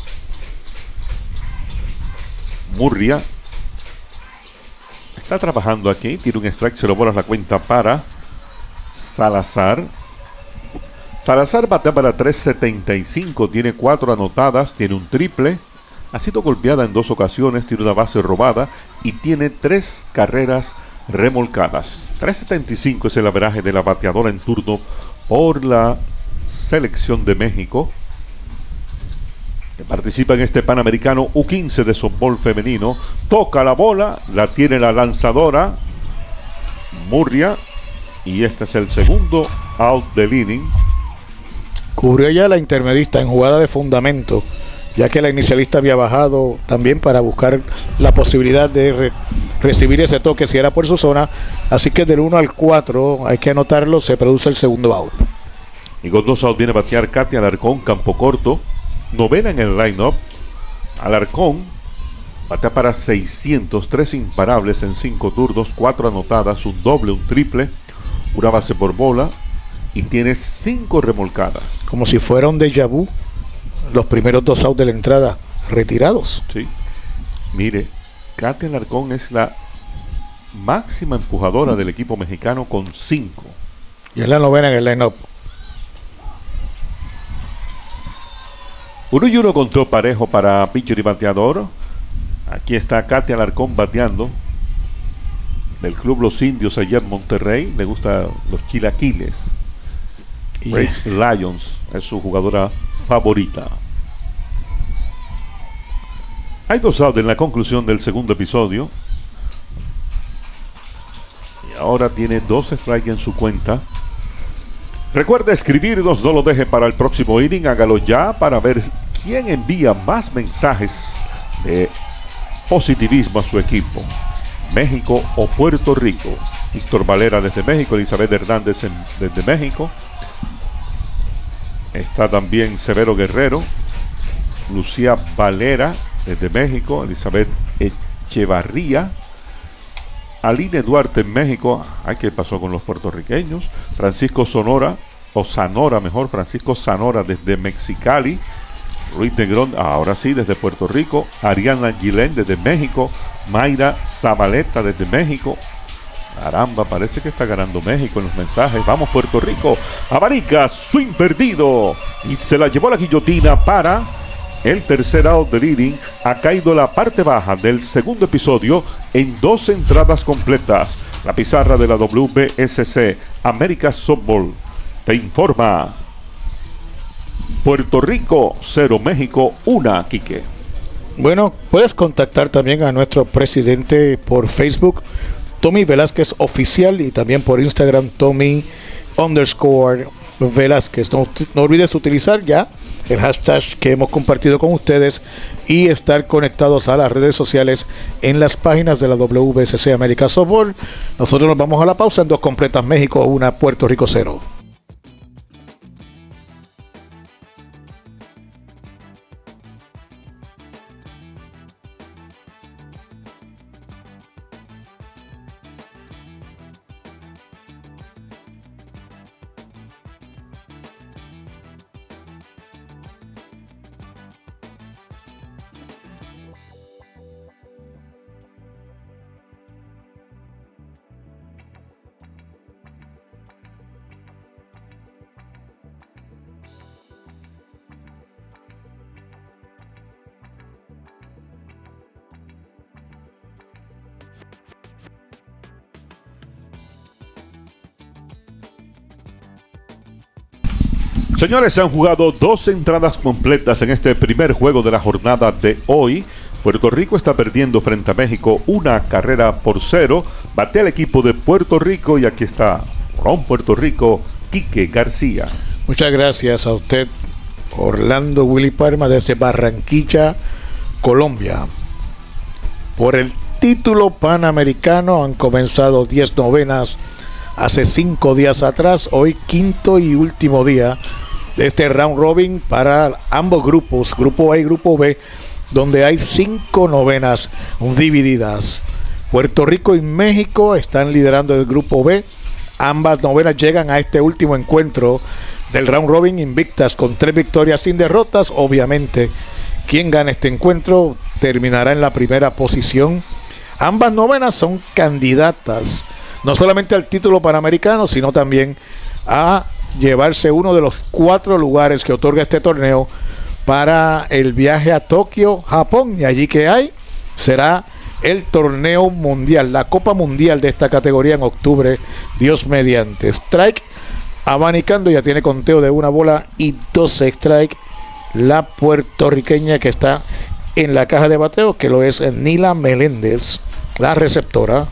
Murria está trabajando aquí, tiene un strike, se lo bola la cuenta para Salazar. Salazar batea para tres setenta y cinco, tiene cuatro anotadas, tiene un triple, ha sido golpeada en dos ocasiones, tiene una base robada y tiene tres carreras remolcadas. tres setenta y cinco es el averaje de la bateadora en turno por la selección de México, que participa en este Panamericano U quince de softball femenino. Toca la bola, la tiene la lanzadora Murria y este es el segundo out del inning. Cubrió ya la intermedista en jugada de fundamento, ya que la inicialista había bajado también para buscar la posibilidad de re recibir ese toque si era por su zona. Así que del uno al cuatro, hay que anotarlo, se produce el segundo out. Y con dos outs viene a batear Katia Alarcón, campo corto, novena en el line-up. Alarcón batea para seiscientos, tres imparables en cinco turnos, cuatro anotadas, un doble, un triple, una base por bola y tiene cinco remolcadas. Como si fuera un déjà vu, los primeros dos outs de la entrada retirados. Sí. Mire, Katia Alarcón es la máxima empujadora del equipo mexicano con cinco. Y es la novena en el line-up. Uno y uno contó parejo para pitcher y bateador. Aquí está Katia Alarcón bateando, del club Los Indios allá en Monterrey. Le gustan los chilaquiles. Y Race Lions es su jugadora favorita. Hay dos outs en la conclusión del segundo episodio. Y ahora tiene dos strikes en su cuenta. Recuerda escribirnos, no lo deje para el próximo inning, hágalo ya para ver quién envía más mensajes de positivismo a su equipo. México o Puerto Rico. Víctor Valera desde México, Elizabeth Hernández en, desde México. Está también Severo Guerrero, Lucía Valera desde México, Elizabeth Echevarría, Aline Duarte en México. Ay, ¿qué pasó con los puertorriqueños? Francisco Sonora, o Sanora mejor, Francisco Sanora desde Mexicali, Ruiz Negrón, ahora sí, desde Puerto Rico, Ariana Gilén desde México, Mayra Zabaleta desde México. Caramba, parece que está ganando México en los mensajes. Vamos Puerto Rico, Abarica, swing perdido y se la llevó la guillotina para el tercer out del inning. Ha caído la parte baja del segundo episodio en dos entradas completas. La pizarra de la W B S C América Softball te informa: Puerto Rico cero, México uno, Quique. Bueno, puedes contactar también a nuestro presidente por Facebook, Tommy Velázquez Oficial, y también por Instagram, Tommy underscore Velázquez. No, no olvides utilizar ya el hashtag que hemos compartido con ustedes y estar conectados a las redes sociales en las páginas de la W B S C América Softball. Nosotros nos vamos a la pausa en dos completas, México uno, Puerto Rico cero. Señores, se han jugado dos entradas completas en este primer juego de la jornada de hoy. Puerto Rico está perdiendo frente a México una carrera por cero. Batea el equipo de Puerto Rico y aquí está from Puerto Rico, Quique García. Muchas gracias a usted, Orlando Willy Parma, desde Barranquilla, Colombia. Por el título panamericano han comenzado diez novenas hace cinco días atrás. Hoy quinto y último día de este round robin para ambos grupos, grupo A y grupo B, donde hay cinco novenas divididas. Puerto Rico y México están liderando el grupo B. Ambas novenas llegan a este último encuentro del round robin invictas con tres victorias sin derrotas. Obviamente, quien gane este encuentro terminará en la primera posición. Ambas novenas son candidatas no solamente al título panamericano, sino también a llevarse uno de los cuatro lugares que otorga este torneo para el viaje a Tokio, Japón, y allí que hay será el torneo mundial, la Copa Mundial de esta categoría en octubre, Dios mediante. Strike abanicando, ya tiene conteo de una bola y doce strike la puertorriqueña que está en la caja de bateo, que lo es Nila Meléndez, la receptora.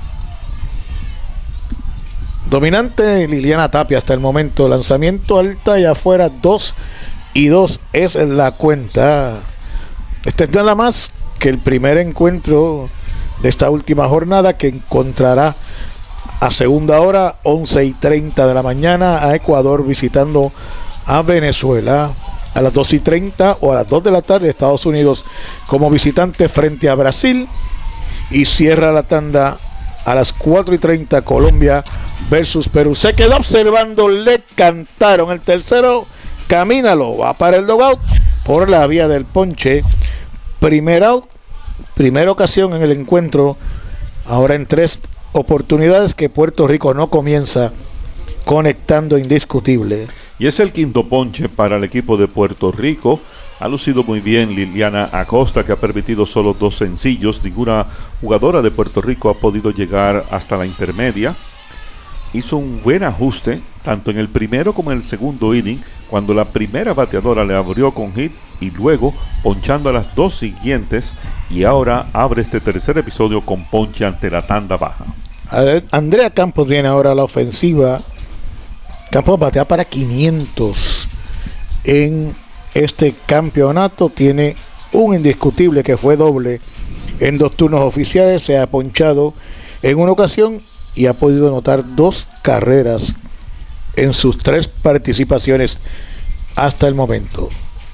Dominante Liliana Tapia hasta el momento, lanzamiento alta y afuera, dos y dos es la cuenta. Esta es nada más que el primer encuentro de esta última jornada, que encontrará a segunda hora, once y treinta de la mañana, a Ecuador visitando a Venezuela. A las dos y treinta o a las dos de la tarde, Estados Unidos como visitante frente a Brasil. Y cierra la tanda a las cuatro y treinta, Colombia versus Perú. Se quedó observando, le cantaron el tercero, camínalo, va para el dugout por la vía del ponche. Primer out, primera ocasión en el encuentro, ahora en tres oportunidades que Puerto Rico no comienza conectando indiscutible. Y es el quinto ponche para el equipo de Puerto Rico. Ha lucido muy bien Liliana Acosta, que ha permitido solo dos sencillos. Ninguna jugadora de Puerto Rico ha podido llegar hasta la intermedia. Hizo un buen ajuste, tanto en el primero como en el segundo inning, cuando la primera bateadora le abrió con hit y luego ponchando a las dos siguientes, y ahora abre este tercer episodio con ponche ante la tanda baja. Andrea Campos viene ahora a la ofensiva. Campos batea para quinientos en este campeonato. Tiene un indiscutible que fue doble en dos turnos oficiales. Se ha ponchado en una ocasión y ha podido anotar dos carreras en sus tres participaciones hasta el momento.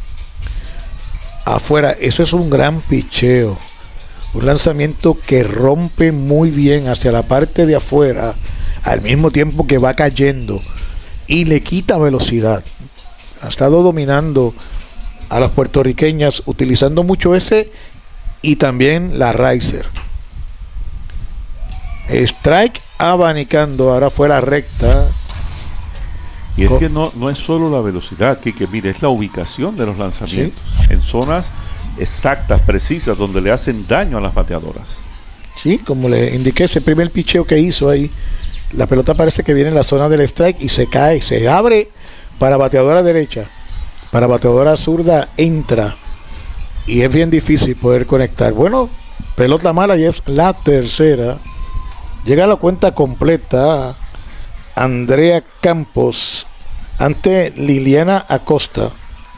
Afuera, eso es un gran picheo. Un lanzamiento que rompe muy bien hacia la parte de afuera, al mismo tiempo que va cayendo y le quita velocidad. Ha estado dominando a las puertorriqueñas utilizando mucho ese y también la riser. Strike abanicando, ahora fue la recta. Y es que no, no es solo la velocidad, que, que mire, es la ubicación de los lanzamientos, ¿sí?, en zonas exactas, precisas, donde le hacen daño a las bateadoras. Sí, como le indiqué, ese primer picheo que hizo ahí, la pelota parece que viene en la zona del strike y se cae, se abre para bateadora derecha, para bateadora zurda entra y es bien difícil poder conectar. Bueno, pelota mala y es la tercera. Llega a la cuenta completa Andrea Campos ante Liliana Acosta.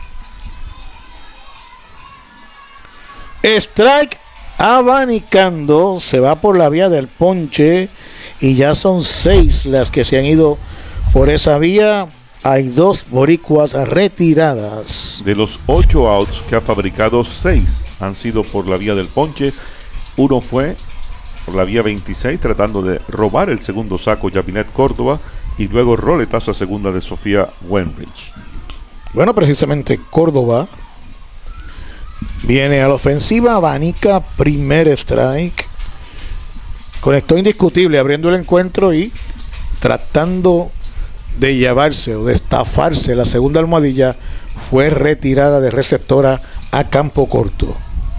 Strike abanicando, se va por la vía del ponche y ya son seis las que se han ido por esa vía. Hay dos boricuas retiradas. De los ocho outs que ha fabricado, seis han sido por la vía del ponche. Uno fue por la vía veintiséis, tratando de robar el segundo saco Yavinet Córdoba, y luego roletazo a segunda de Sofía Wenrich. Bueno, precisamente Córdoba viene a la ofensiva, abanica, primer strike. Conectó indiscutible, abriendo el encuentro y tratando de llevarse o de estafarse la segunda almohadilla, fue retirada de receptora a campo corto.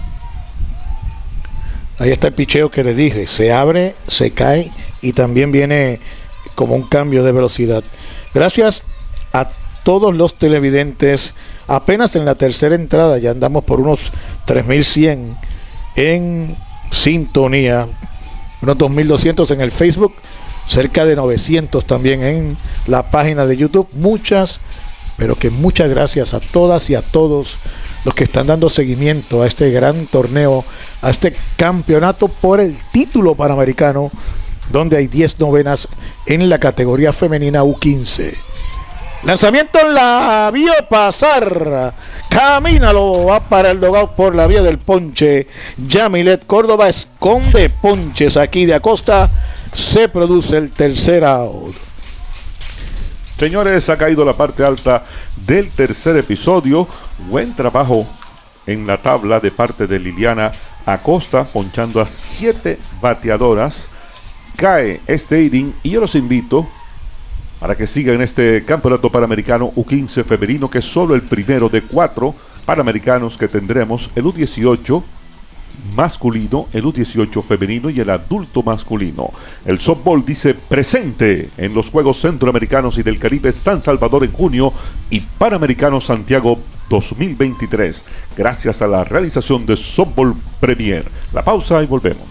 Ahí está el picheo que les dije, se abre, se cae y también viene como un cambio de velocidad. Gracias a todos los televidentes. Apenas en la tercera entrada, ya andamos por unos tres mil cien en sintonía, unos dos mil doscientos en el Facebook, cerca de novecientos también en la página de YouTube. Muchas, pero que muchas gracias a todas y a todos los que están dando seguimiento a este gran torneo, a este campeonato por el título panamericano, donde hay diez novenas en la categoría femenina U quince. Lanzamiento, la vio pasar, camínalo, va para el dogout por la vía del ponche. Yamilet Córdoba esconde ponches aquí de Acosta, se produce el tercer out. Señores, ha caído la parte alta del tercer episodio. Buen trabajo en la tabla de parte de Liliana Acosta, ponchando a siete bateadoras. Cae este inning y yo los invito para que sigan este campeonato panamericano U quince femenino, que es solo el primero de cuatro panamericanos que tendremos: el U dieciocho masculino, el U dieciocho femenino y el adulto masculino. El softball dice presente en los Juegos Centroamericanos y del Caribe San Salvador en junio y Panamericano Santiago dos mil veintitrés, gracias a la realización de Softball Premier. La pausa y volvemos.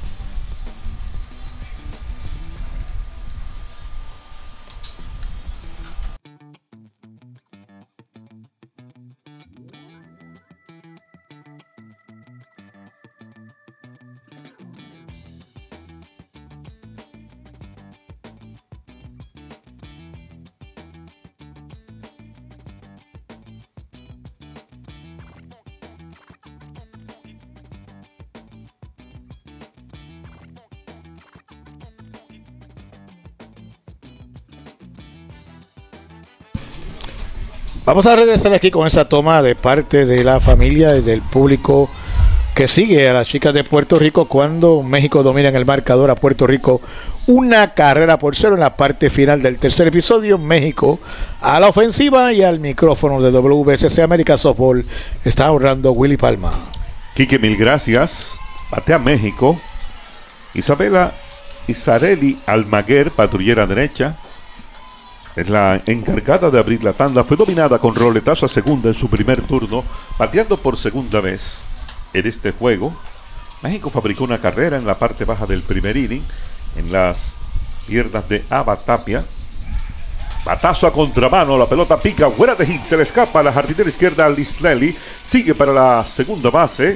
Vamos a regresar aquí con esa toma de parte de la familia y del público que sigue a las chicas de Puerto Rico cuando México domina en el marcador a Puerto Rico una carrera por cero en la parte final del tercer episodio. México a la ofensiva y al micrófono de W S C América Softball está ahorrando Willy Palma. Quique, mil gracias. Batea México. Isabela Isareli Almaguer, patrullera derecha, es la encargada de abrir la tanda. Fue dominada con roletazo a segunda en su primer turno, bateando por segunda vez en este juego. México fabricó una carrera en la parte baja del primer inning, en las piernas de Ava Tapia. Batazo a contramano, la pelota pica, fuera de hit, se le escapa a la jardinera izquierda a Lisleli. Sigue para la segunda base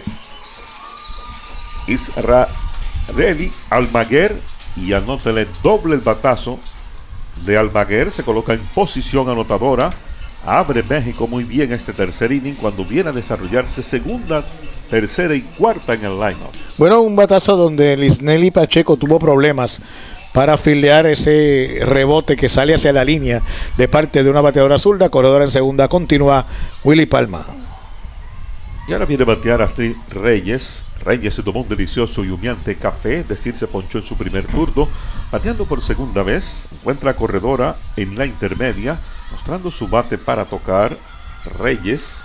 Israeli Almaguer y anótele doble el batazo de Almaguer. Se coloca en posición anotadora. Abre México muy bien este tercer inning cuando viene a desarrollarse segunda, tercera y cuarta en el lineup. Bueno, un batazo donde Lisneli Pacheco tuvo problemas para fildear ese rebote que sale hacia la línea de parte de una bateadora zurda. Corredora en segunda, continúa Willy Palma. Y ahora viene a batear Astrid Reyes. Reyes se tomó un delicioso y humeante café, es decir, se ponchó en su primer turno. Bateando por segunda vez, encuentra a corredora en la intermedia, mostrando su bate para tocar. Reyes.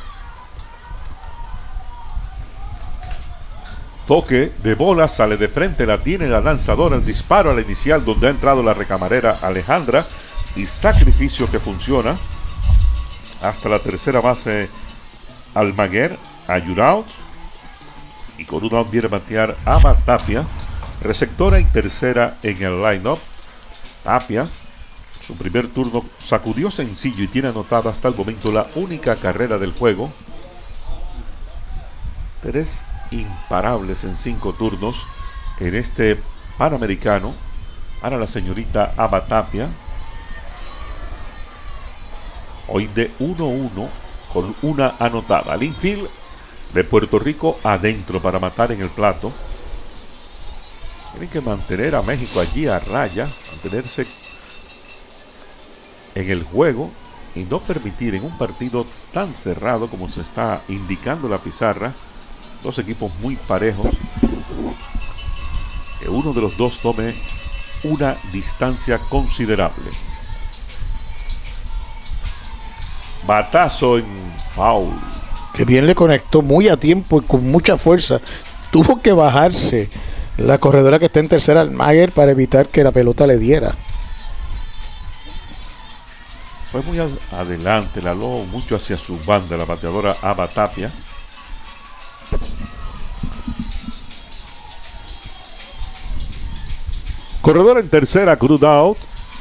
Toque de bola, sale de frente, la tiene la lanzadora, el disparo a la inicial donde ha entrado la recamarera Alejandra y sacrificio que funciona. Hasta la tercera base Almaguer, ayudado. Y con un out viene a batear Ava Tapia, receptora y tercera en el lineup. Tapia, su primer turno sacudió sencillo y tiene anotada hasta el momento la única carrera del juego. Tres imparables en cinco turnos en este Panamericano para la señorita Ava Tapia. Hoy de uno uno con una anotada. Al infield de Puerto Rico adentro para matar en el plato. Tienen que mantener a México allí a raya, mantenerse en el juego y no permitir en un partido tan cerrado como se está indicando la pizarra, dos equipos muy parejos, que uno de los dos tome una distancia considerable. Batazo en foul. Que bien le conectó muy a tiempo y con mucha fuerza. Tuvo que bajarse la corredora que está en tercera, Almaguer, para evitar que la pelota le diera. fue muy ad adelante, la aló mucho hacia su banda, la bateadora Ava Tapia. Corredor en tercera, cruz out.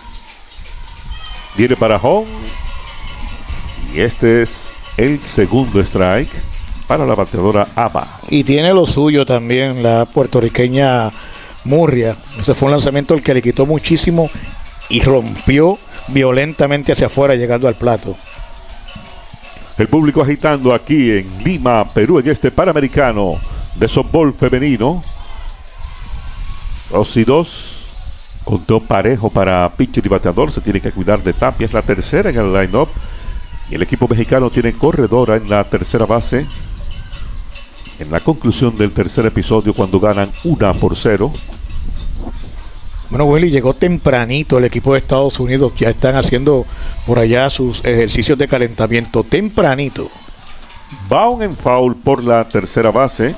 Viene para home. Y este es el segundo strike para la bateadora Ava. Y tiene lo suyo también la puertorriqueña Murria. Ese fue un lanzamiento el que le quitó muchísimo y rompió violentamente hacia afuera llegando al plato. El público agitando aquí en Lima, Perú, en este Panamericano de softball femenino. Dos y dos. Conteo parejo para pitcher y bateador. Se tiene que cuidar de Tapia. Es la tercera en el line-up. Y el equipo mexicano tiene corredora en la tercera base. En la conclusión del tercer episodio, cuando ganan una por cero. Bueno, Willy, llegó tempranito el equipo de Estados Unidos. Ya están haciendo por allá sus ejercicios de calentamiento. Tempranito. Baum en foul por la tercera base.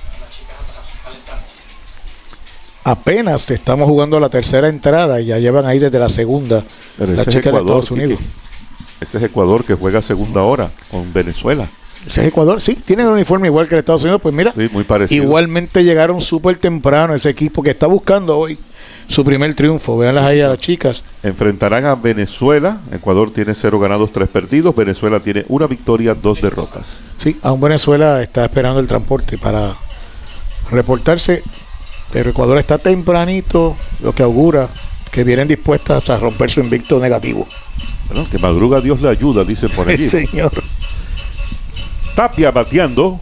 Apenas estamos jugando la tercera entrada y ya llevan ahí desde la segunda. Pero la chica de Estados Unidos. Ese es Ecuador, que juega segunda hora con Venezuela. Ese es Ecuador, sí, tienen un uniforme igual que el Estados Unidos. Pues mira, sí, muy parecido. Igualmente llegaron súper temprano ese equipo que está buscando hoy su primer triunfo. Véanlas ahí a las chicas. Enfrentarán a Venezuela. Ecuador tiene cero ganados, tres perdidos. Venezuela tiene una victoria, dos derrotas. Sí, aún Venezuela está esperando el transporte para reportarse. Pero Ecuador está tempranito, lo que augura que vienen dispuestas a romper su invicto negativo. Bueno, que madruga Dios le ayuda, dicen por allí. Sí, señor. Tapia bateando.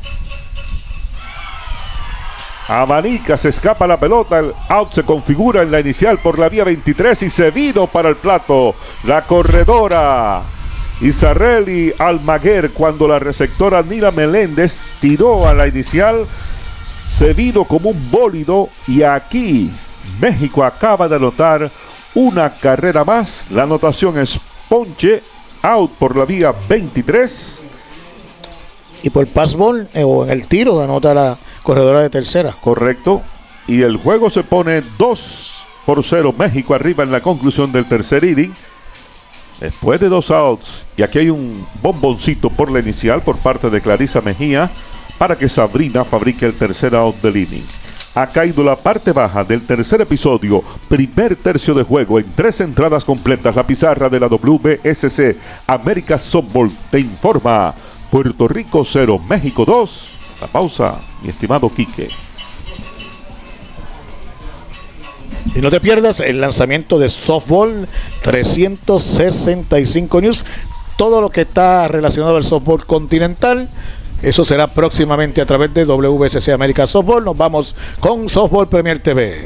Abanica, se escapa la pelota, el out se configura en la inicial por la vía veintitrés y se vino para el plato la corredora Isarreli Almaguer cuando la receptora Nila Meléndez tiró a la inicial. Se vino como un bólido y aquí México acaba de anotar una carrera más. La anotación es ponche, out por la vía veintitrés. Y por passball eh, o en el tiro anota la corredora de tercera. Correcto. Y el juego se pone dos por cero. México arriba en la conclusión del tercer inning. Después de dos outs. Y aquí hay un bomboncito por la inicial por parte de Clarisa Mejía, para que Sabrina fabrique el tercer out del inning. Ha caído la parte baja del tercer episodio, primer tercio de juego en tres entradas completas. La pizarra de la W B S C América Softball te informa: Puerto Rico cero, México dos. La pausa, mi estimado Quique. Y no te pierdas el lanzamiento de Softball trescientos sesenta y cinco News. Todo lo que está relacionado al softball continental. Eso será próximamente a través de W B S C América Softball. Nos vamos con Softball Premier T V.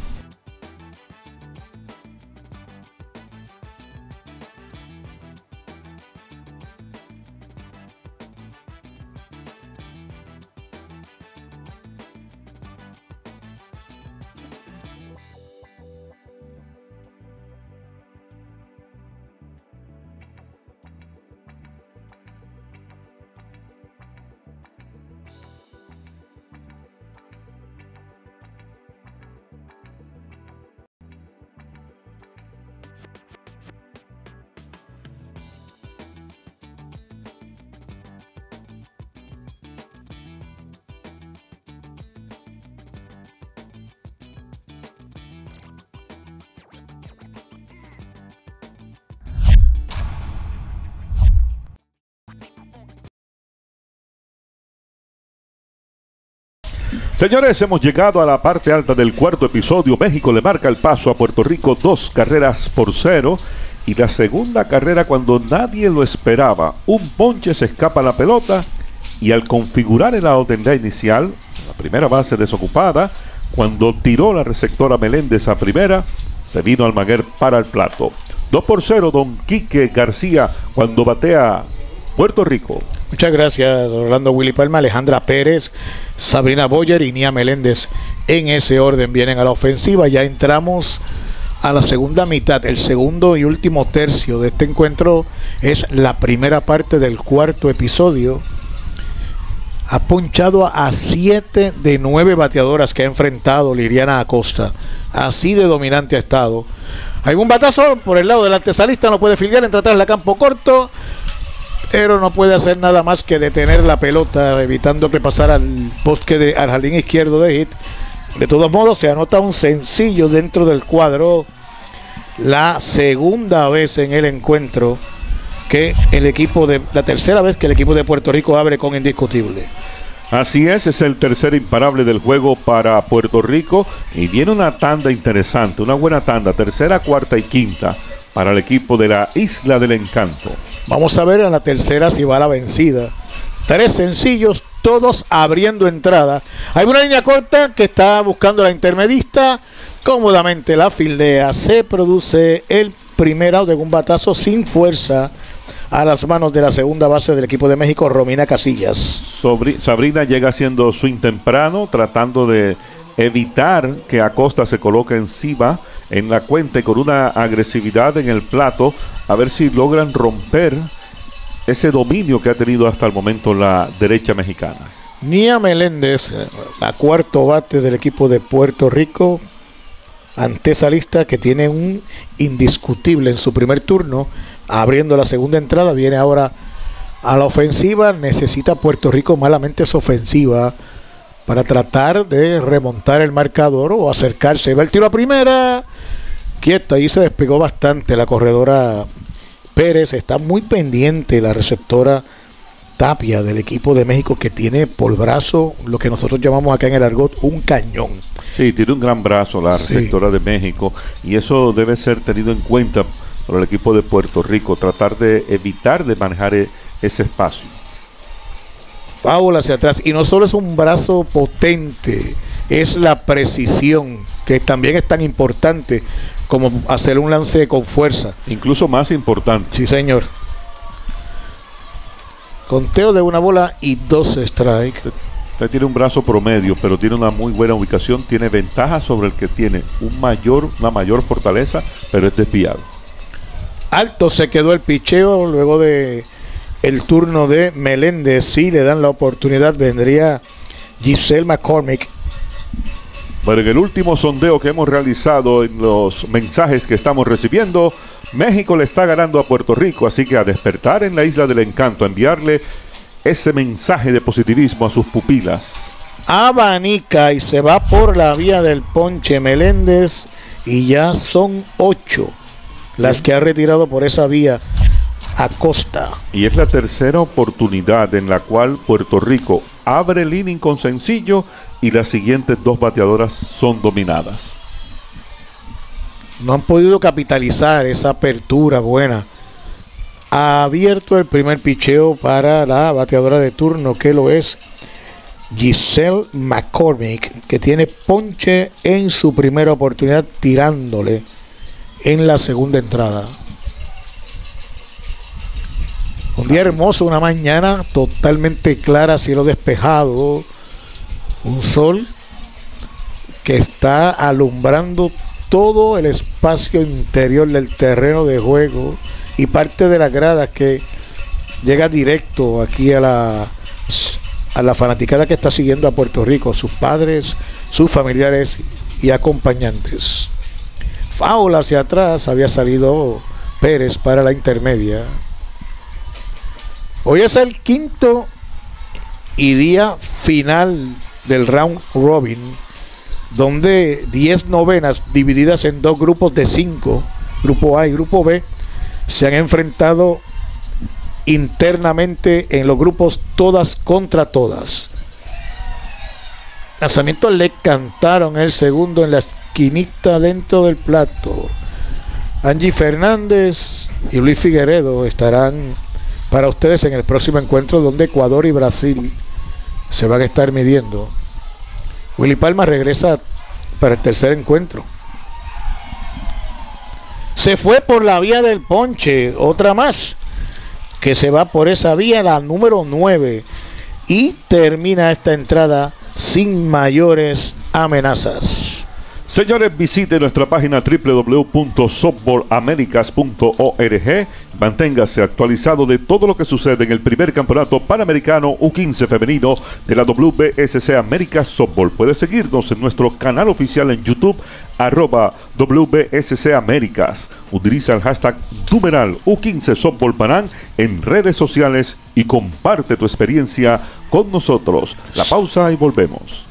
Señores, hemos llegado a la parte alta del cuarto episodio. México le marca el paso a Puerto Rico dos carreras por cero. Y la segunda carrera cuando nadie lo esperaba. Un ponche, se escapa la pelota. Y al configurar el out en la inicial, la primera base desocupada, cuando tiró la receptora Meléndez a primera, se vino Almaguer para el plato. dos por cero, don Quique García, cuando batea Puerto Rico. Muchas gracias, Orlando Willy Palma, Alejandra Pérez, Sabrina Boyer y Nia Meléndez. En ese orden vienen a la ofensiva. Ya entramos a la segunda mitad. El segundo y último tercio de este encuentro es la primera parte del cuarto episodio. Ha ponchado a siete de nueve bateadoras que ha enfrentado Liriana Acosta. Así de dominante ha estado. Hay un batazo por el lado del antesalista, no puede filiar, entra atrás la campo corto, pero no puede hacer nada más que detener la pelota, evitando que pasara al bosque de, al jardín izquierdo de hit. De todos modos, se anota un sencillo dentro del cuadro, la segunda vez en el encuentro que el equipo de, la tercera vez que el equipo de Puerto Rico abre con indiscutible. Así es, es el tercer imparable del juego para Puerto Rico y viene una tanda interesante, una buena tanda, tercera, cuarta y quinta para el equipo de la Isla del Encanto. Vamos a ver en la tercera si va la vencida. Tres sencillos, todos abriendo entrada. Hay una línea corta que está buscando la intermedista, cómodamente la fildea, se produce el primer out de un batazo sin fuerza a las manos de la segunda base del equipo de México, Romina Casillas. Sobri Sabrina llega haciendo swing temprano, tratando de evitar que Acosta se coloque encima en la cuenta y con una agresividad en el plato, a ver si logran romper ese dominio que ha tenido hasta el momento la derecha mexicana. Nia Meléndez, la cuarto bate del equipo de Puerto Rico, antesalista que tiene un indiscutible en su primer turno, abriendo la segunda entrada, viene ahora a la ofensiva. Necesita Puerto Rico malamente esa ofensiva para tratar de remontar el marcador o acercarse. Va el tiro a primera, quieto, ahí se despegó bastante la corredora Pérez. Está muy pendiente la receptora Tapia del equipo de México, que tiene por brazo lo que nosotros llamamos acá en el argot un cañón. Sí, tiene un gran brazo la Sí. receptora de México y eso debe ser tenido en cuenta por el equipo de Puerto Rico, tratar de evitar de manejar e ese espacio. Foul hacia atrás, y no solo es un brazo potente, es la precisión, que también es tan importante como hacer un lance con fuerza. Incluso más importante. Sí, señor. Conteo de una bola y dos strikes. Usted tiene un brazo promedio, pero tiene una muy buena ubicación, tiene ventaja sobre el que tiene un mayor, una mayor fortaleza, pero es desviado. Alto se quedó el picheo luego de el turno de Meléndez. Si le dan la oportunidad, vendría Giselle McCormick. Bueno, en el último sondeo que hemos realizado, en los mensajes que estamos recibiendo, México le está ganando a Puerto Rico, así que a despertar en la Isla del Encanto, a enviarle ese mensaje de positivismo a sus pupilas. Abanica y se va por la vía del ponche Meléndez, y ya son ocho las que ha retirado por esa vía Acosta. Y es la tercera oportunidad en la cual Puerto Rico abre el inning con sencillo y las siguientes dos bateadoras son dominadas. No han podido capitalizar esa apertura buena. Ha abierto el primer picheo para la bateadora de turno, que lo es Giselle McCormick, que tiene ponche en su primera oportunidad, tirándole en la segunda entrada. Un día hermoso, una mañana totalmente clara, cielo despejado, un sol que está alumbrando todo el espacio interior del terreno de juego y parte de las gradas, que llega directo aquí a la a la fanaticada que está siguiendo a Puerto Rico, sus padres, sus familiares y acompañantes. Foul hacia atrás, había salido Pérez para la intermedia. Hoy es el quinto y día final del round robin, donde diez novenas divididas en dos grupos de cinco, grupo A y grupo B, se han enfrentado internamente en los grupos todas contra todas. Lanzamiento, le cantaron el segundo en la esquinita dentro del plato. Angie Fernández y Luis Figueredo estarán para ustedes en el próximo encuentro, donde Ecuador y Brasil se van a estar midiendo. Willy Palma regresa para el tercer encuentro. Se fue por la vía del ponche, otra más que se va por esa vía, la número nueve, y termina esta entrada sin mayores amenazas. Señores, visite nuestra página doble u doble u doble u punto softball americas punto org. Manténgase actualizado de todo lo que sucede en el primer campeonato panamericano U quince femenino de la W B S C Américas Softball. Puede seguirnos en nuestro canal oficial en YouTube, arroba W B S C Américas. Utiliza el hashtag numeral U quince Softball Panam en redes sociales y comparte tu experiencia con nosotros. La pausa y volvemos.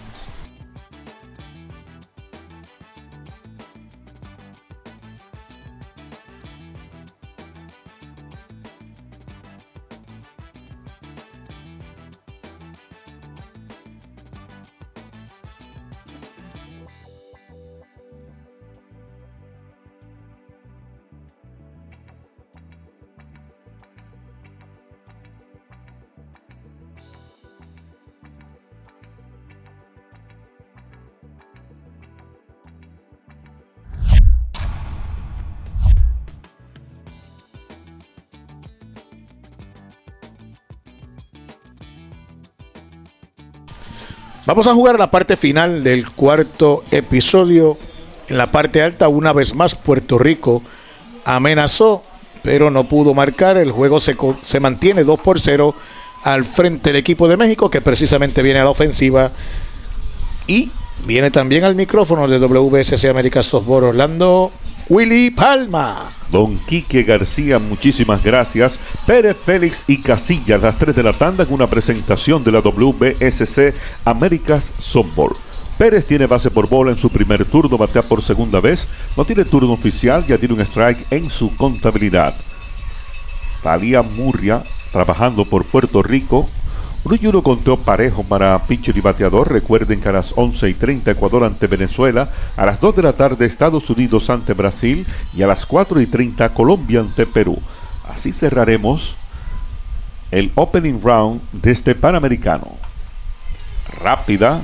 Vamos a jugar la parte final del cuarto episodio. En la parte alta, una vez más, Puerto Rico amenazó, pero no pudo marcar. El juego se, se mantiene dos por cero al frente del equipo de México, que precisamente viene a la ofensiva. Y viene también al micrófono de W B S C Américas Softball Orlando, Willy Palma. Don Quique García, muchísimas gracias. Pérez, Félix y Casillas, las tres de la tanda en una presentación de la W B S C Américas Softball. Pérez tiene base por bola en su primer turno, batea por segunda vez. No tiene turno oficial, ya tiene un strike en su contabilidad. Talía Murria trabajando por Puerto Rico. Uno y uno conteo parejo para pitcher y bateador. Recuerden que a las once y treinta Ecuador ante Venezuela, a las dos de la tarde Estados Unidos ante Brasil y a las cuatro y treinta Colombia ante Perú. Así cerraremos el opening round de este Panamericano. Rápida.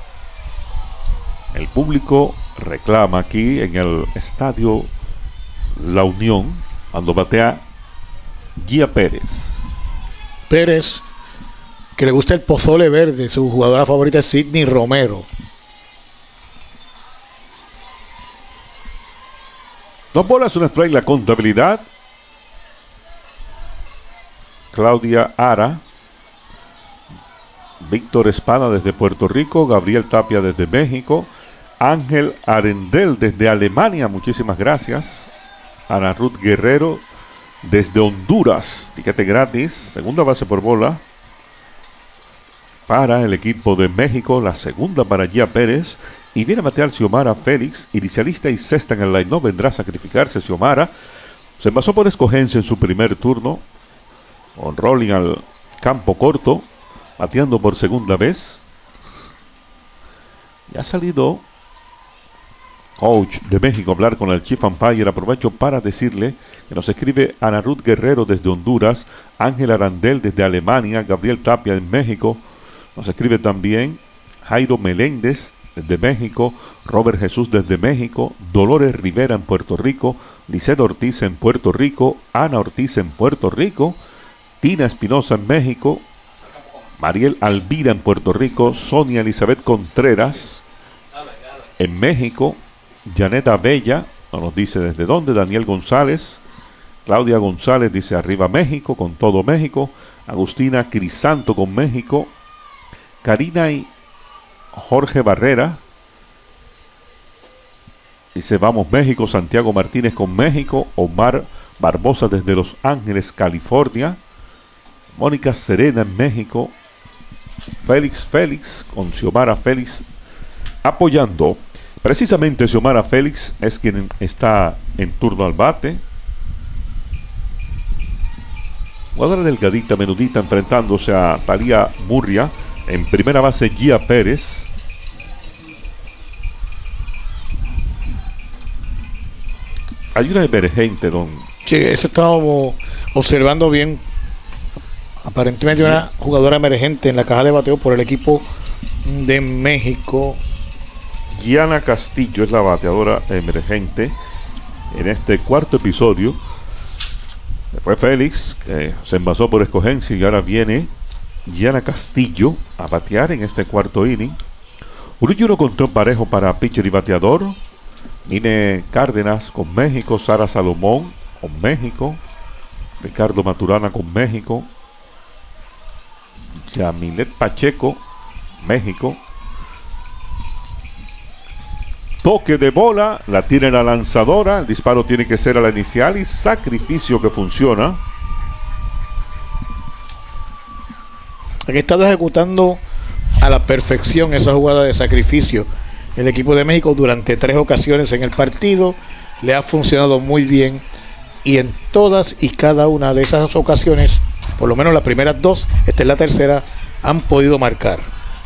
El público reclama aquí en el estadio La Unión cuando batea Gia Pérez. Pérez, que le gusta el pozole verde. Su jugadora favorita es Sidney Romero. Dos bolas, un strike, la contabilidad. Claudia Ara, Víctor Espada desde Puerto Rico, Gabriel Tapia desde México, Ángel Arendel desde Alemania, muchísimas gracias. Ana Ruth Guerrero desde Honduras, tiquete gratis, segunda base por bola para el equipo de México, la segunda para Gia Pérez, y viene a batear Xiomara Félix, inicialista y sexta en el line, no vendrá a sacrificarse Xiomara. Se envasó por escogencia en su primer turno, con rolling al campo corto, bateando por segunda vez. Y ha salido coach de México a hablar con el Chief Umpire. Aprovecho para decirle que nos escribe Ana Ruth Guerrero desde Honduras, Ángel Arandel desde Alemania, Gabriel Tapia en México. Nos escribe también Jairo Meléndez desde México, Robert Jesús desde México, Dolores Rivera en Puerto Rico, Lisset Ortiz en Puerto Rico, Ana Ortiz en Puerto Rico, Tina Espinosa en México, Mariel Alvira en Puerto Rico, Sonia Elizabeth Contreras en México, Janet Abella, no nos dice desde dónde, Daniel González, Claudia González dice arriba México, con todo México, Agustina Crisanto con México, Karina y Jorge Barrera dice vamos México, Santiago Martínez con México, Omar Barbosa desde Los Ángeles, California, Mónica Serena en México, Félix Félix con Xiomara Félix apoyando. Precisamente Xiomara Félix es quien está en turno al bate. Jugadora delgadita, menudita, enfrentándose a Talía Murria. En primera base Gia Pérez. Hay una emergente, don. Sí, eso estábamos observando bien. Aparentemente sí. Una jugadora emergente en la caja de bateo por el equipo de México. Gianna Castillo es la bateadora emergente en este cuarto episodio. Fue Félix, que se envasó por escogencia, y ahora viene Gianna Castillo a batear en este cuarto inning. Un y uno conteo parejo para pitcher y bateador. Mine Cárdenas con México, Sara Salomón con México, Ricardo Maturana con México, Yamilet Pacheco, México. Toque de bola, la tiene la lanzadora, el disparo tiene que ser a la inicial y sacrificio que funciona. Aquí estado ejecutando a la perfección esa jugada de sacrificio. El equipo de México durante tres ocasiones en el partido le ha funcionado muy bien y en todas y cada una de esas ocasiones, por lo menos las primeras dos, esta es la tercera, han podido marcar.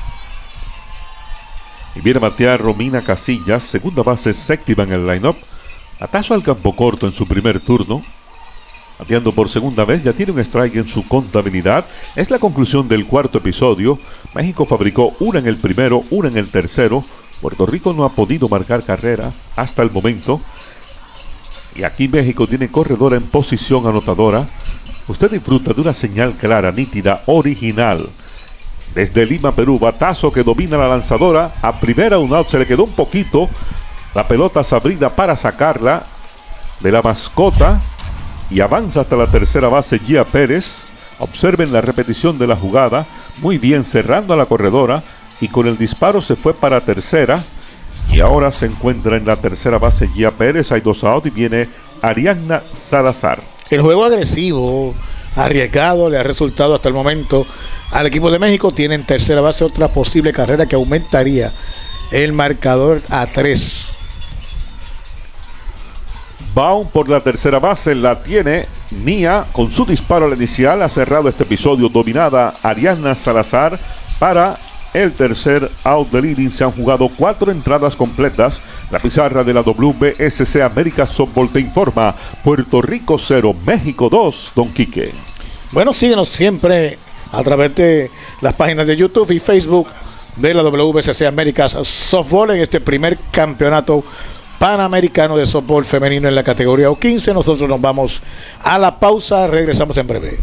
Y viene a batear Romina Casillas, segunda base, séptima en el line-up. Atazo al campo corto en su primer turno. Bateando por segunda vez, ya tiene un strike en su contabilidad. Es la conclusión del cuarto episodio. México fabricó una en el primero, una en el tercero. Puerto Rico no ha podido marcar carrera hasta el momento. Y aquí México tiene corredora en posición anotadora. Usted disfruta de una señal clara, nítida, original. Desde Lima, Perú, batazo que domina la lanzadora. A primera, un out, se le quedó un poquito. La pelota Sabrina para sacarla de la mascota. Y avanza hasta la tercera base Gia Pérez. Observen la repetición de la jugada. Muy bien, cerrando a la corredora. Y con el disparo se fue para tercera. Y ahora se encuentra en la tercera base Gia Pérez. Hay dos out y viene Arianna Salazar. El juego agresivo, arriesgado, le ha resultado hasta el momento al equipo de México. Tiene en tercera base otra posible carrera que aumentaría el marcador a tres. Baum por la tercera base, la tiene Nia con su disparo al inicial. Ha cerrado este episodio dominada Arianna Salazar para el tercer out del inning. Se han jugado cuatro entradas completas. La pizarra de la W B S C América Softball te informa: Puerto Rico cero, México dos, Don Quique. Bueno, síguenos siempre a través de las páginas de YouTube y Facebook de la W B S C América Softball en este primer campeonato panamericano de softball femenino en la categoría U quince. Nosotros nos vamos a la pausa, regresamos en breve.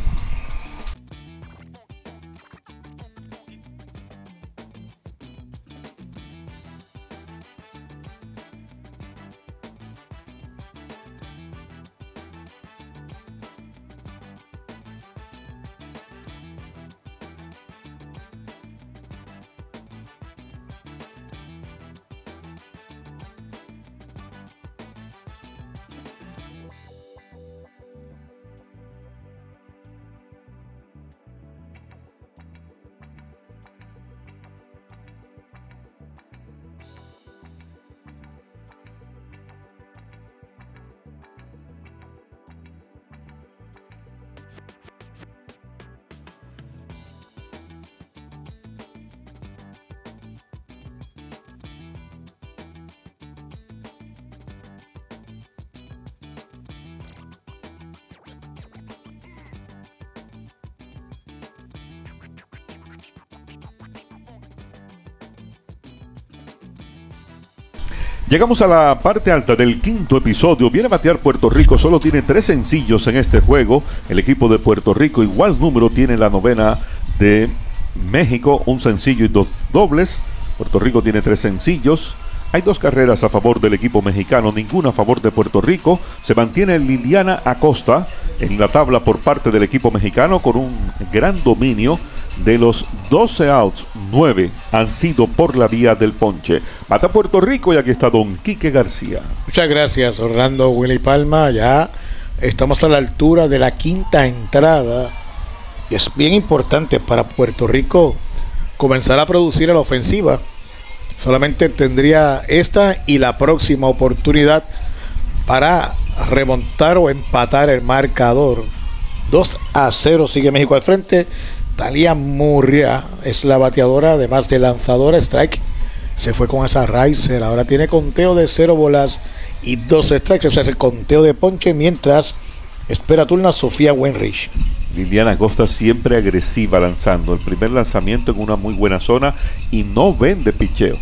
Llegamos a la parte alta del quinto episodio. Viene a batear Puerto Rico, solo tiene tres sencillos en este juego. El equipo de Puerto Rico igual número tiene la novena de México, un sencillo y dos dobles. Puerto Rico tiene tres sencillos. Hay dos carreras a favor del equipo mexicano, ninguna a favor de Puerto Rico. Se mantiene Liliana Acosta en la tabla por parte del equipo mexicano con un gran dominio. De los doce outs, nueve han sido por la vía del ponche. Mata Puerto Rico y aquí está Don Quique García. Muchas gracias, Orlando Willy Palma. Ya estamos a la altura de la quinta entrada. Y es bien importante para Puerto Rico comenzar a producir a la ofensiva. Solamente tendría esta y la próxima oportunidad para remontar o empatar el marcador. dos a cero sigue México al frente. Talia Murria es la bateadora, además de lanzadora. Strike, se fue con esa riser. Ahora tiene conteo de cero bolas y dos strikes. Ese es el conteo de ponche, mientras espera turno a Sofía Wenrich. Liliana Acosta siempre agresiva lanzando. El primer lanzamiento en una muy buena zona y no vende picheo.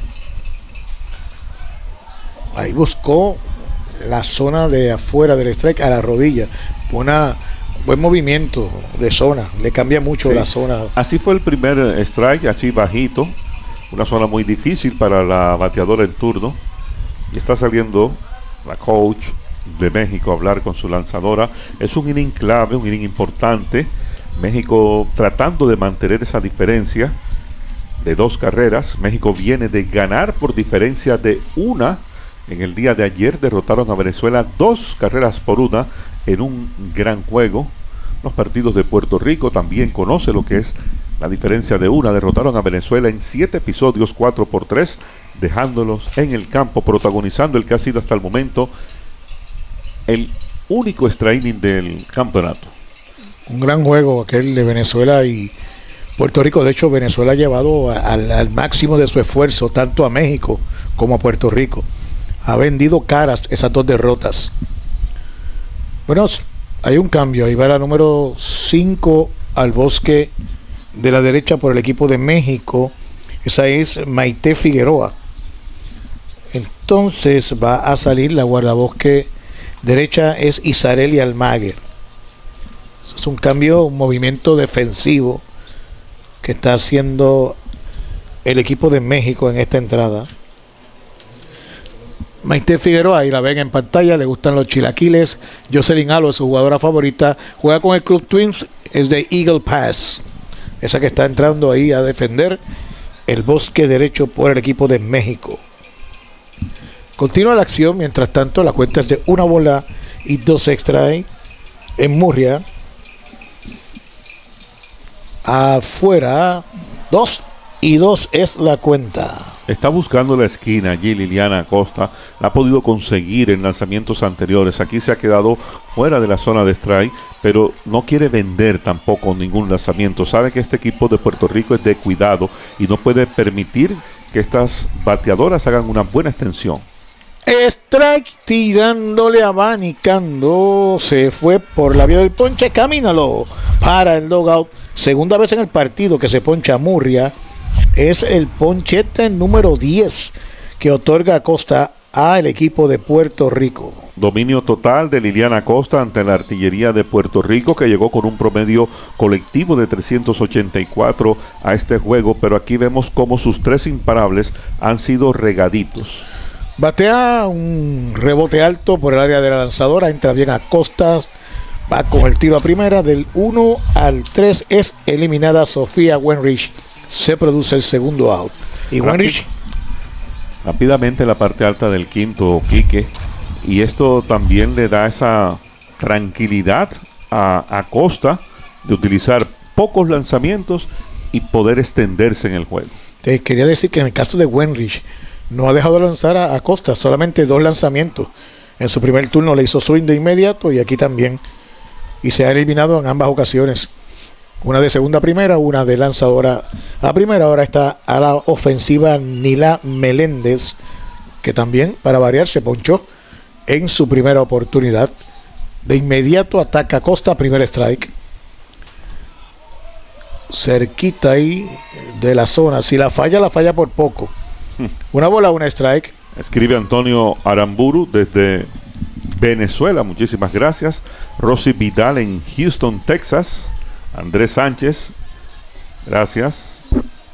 Ahí buscó la zona de afuera del strike a la rodilla. Una buen movimiento de zona, le cambia mucho sí. La zona. Así fue el primer strike, así bajito, una zona muy difícil para la bateadora en turno. y está saliendo la coach de México a hablar con su lanzadora. Es un inning clave, un inning importante. México tratando de mantener esa diferencia de dos carreras. México viene de ganar por diferencia de una. En el día de ayer derrotaron a Venezuela dos carreras por una en un gran juego. Los partidos de Puerto Rico también conoce lo que es la diferencia de una. Derrotaron a Venezuela en siete episodios, cuatro por tres, dejándolos en el campo, protagonizando el que ha sido hasta el momento el único extra inning del campeonato. Un gran juego aquel de Venezuela y Puerto Rico. De hecho, Venezuela ha llevado a, al, al máximo de su esfuerzo tanto a México como a Puerto Rico. Ha vendido caras esas dos derrotas. Bueno, hay un cambio. Ahí va la número cinco al bosque de la derecha por el equipo de México. Esa es Maite Figueroa. Entonces va a salir la guardabosque derecha, es Isareli Almaguer. Es un cambio, un movimiento defensivo que está haciendo el equipo de México en esta entrada. Maite Figueroa, ahí la ven en pantalla, le gustan los chilaquiles. Jocelyn Alo es su jugadora favorita, juega con el Club Twins, es de Eagle Pass. Esa que está entrando ahí a defender el bosque derecho por el equipo de México. Continúa la acción, mientras tanto la cuenta es de una bola y dos extra en Murria. Afuera, dos y dos es la cuenta. Está buscando la esquina allí Liliana Acosta. La ha podido conseguir en lanzamientos anteriores. Aquí se ha quedado fuera de la zona de strike, pero no quiere vender tampoco ningún lanzamiento. Sabe que este equipo de Puerto Rico es de cuidado y no puede permitir que estas bateadoras hagan una buena extensión. Strike tirándole, abanicando, se fue por la vía del ponche, camínalo para el dugout. Segunda vez en el partido que se poncha Murria. Es el ponchete número diez que otorga Acosta al equipo de Puerto Rico. Dominio total de Liliana Acosta ante la artillería de Puerto Rico, que llegó con un promedio colectivo de trescientos ochenta y cuatro a este juego, pero aquí vemos cómo sus tres imparables han sido regaditos. Batea un rebote alto por el área de la lanzadora, entra bien Acosta, va con el tiro a primera. Del uno al tres es eliminada Sofía Wenrich. Se produce el segundo out. Y Rápid, Wenrich rápidamente la parte alta del quinto, Quique, y esto también le da esa tranquilidad a Acosta de utilizar pocos lanzamientos y poder extenderse en el juego. Te quería decir que en el caso de Wenrich no ha dejado de lanzar a Acosta, solamente dos lanzamientos. En su primer turno le hizo swing de inmediato y aquí también. Y se ha eliminado en ambas ocasiones. Una de segunda a primera, una de lanzadora a primera. Ahora está a la ofensiva Nila Meléndez, que también, para variar, se ponchó en su primera oportunidad. De inmediato ataca Acosta, primer strike. Cerquita ahí de la zona. Si la falla, la falla por poco. Una bola, una strike. Escribe Antonio Aramburu desde Venezuela, muchísimas gracias. Rosy Vidal en Houston, Texas. Andrés Sánchez, gracias.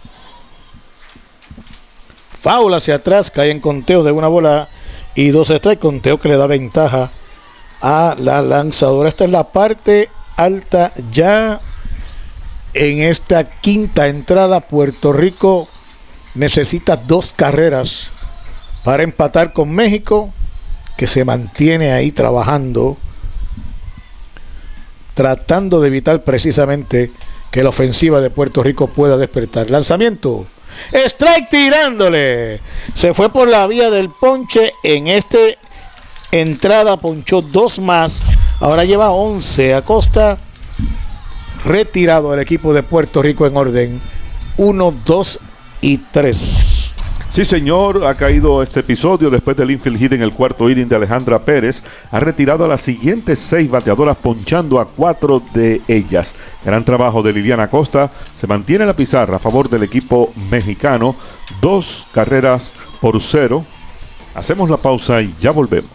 Foul hacia atrás, cae en conteo de una bola y dos strikes. Conteo que le da ventaja a la lanzadora. Esta es la parte alta ya en esta quinta entrada. Puerto Rico necesita dos carreras para empatar con México, que se mantiene ahí trabajando, tratando de evitar precisamente que la ofensiva de Puerto Rico pueda despertar. Lanzamiento, strike tirándole, se fue por la vía del ponche. En esta entrada ponchó dos más, ahora lleva once. Acosta retirado el equipo de Puerto Rico en orden uno, dos y tres. Sí, señor, ha caído este episodio después del infield hit en el cuarto inning de Alejandra Pérez. Ha retirado a las siguientes seis bateadoras, ponchando a cuatro de ellas. Gran trabajo de Liliana Acosta. Se mantiene la pizarra a favor del equipo mexicano. Dos carreras por cero. Hacemos la pausa y ya volvemos.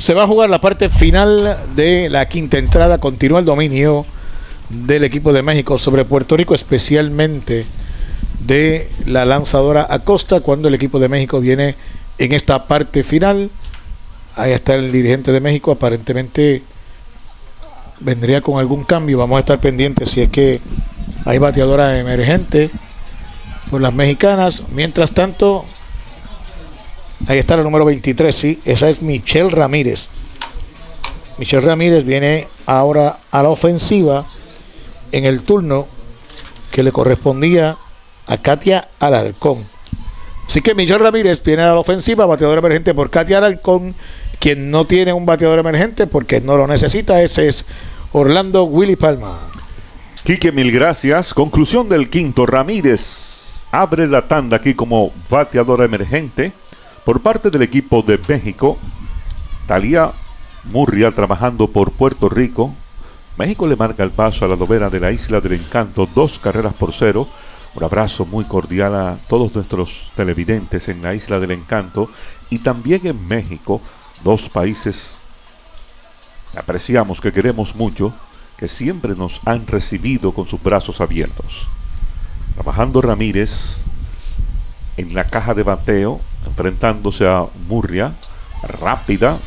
Se va a jugar la parte final de la quinta entrada. Continúa el dominio del equipo de México sobre Puerto Rico, especialmente de la lanzadora Acosta, cuando el equipo de México viene en esta parte final. Ahí está el dirigente de México, aparentemente vendría con algún cambio. Vamos a estar pendientes si es que hay bateadora emergente por las mexicanas. Mientras tanto, ahí está la número veintitrés, sí, esa es Michelle Ramírez. Michelle Ramírez viene ahora a la ofensiva en el turno que le correspondía a Katia Alarcón. Así que Michelle Ramírez viene a la ofensiva, bateador emergente por Katia Alarcón. Quien no tiene un bateador emergente porque no lo necesita, ese es Orlando Willy Palma. Quique, mil gracias. Conclusión del quinto. Ramírez abre la tanda aquí como bateadora emergente por parte del equipo de México. Talía Murrial trabajando por Puerto Rico. México le marca el paso a la novena de la Isla del Encanto, dos carreras por cero. Un abrazo muy cordial a todos nuestros televidentes en la Isla del Encanto y también en México, dos países que apreciamos, que queremos mucho, que siempre nos han recibido con sus brazos abiertos. Trabajando Ramírez en la caja de bateo, enfrentándose a Murria, rápida,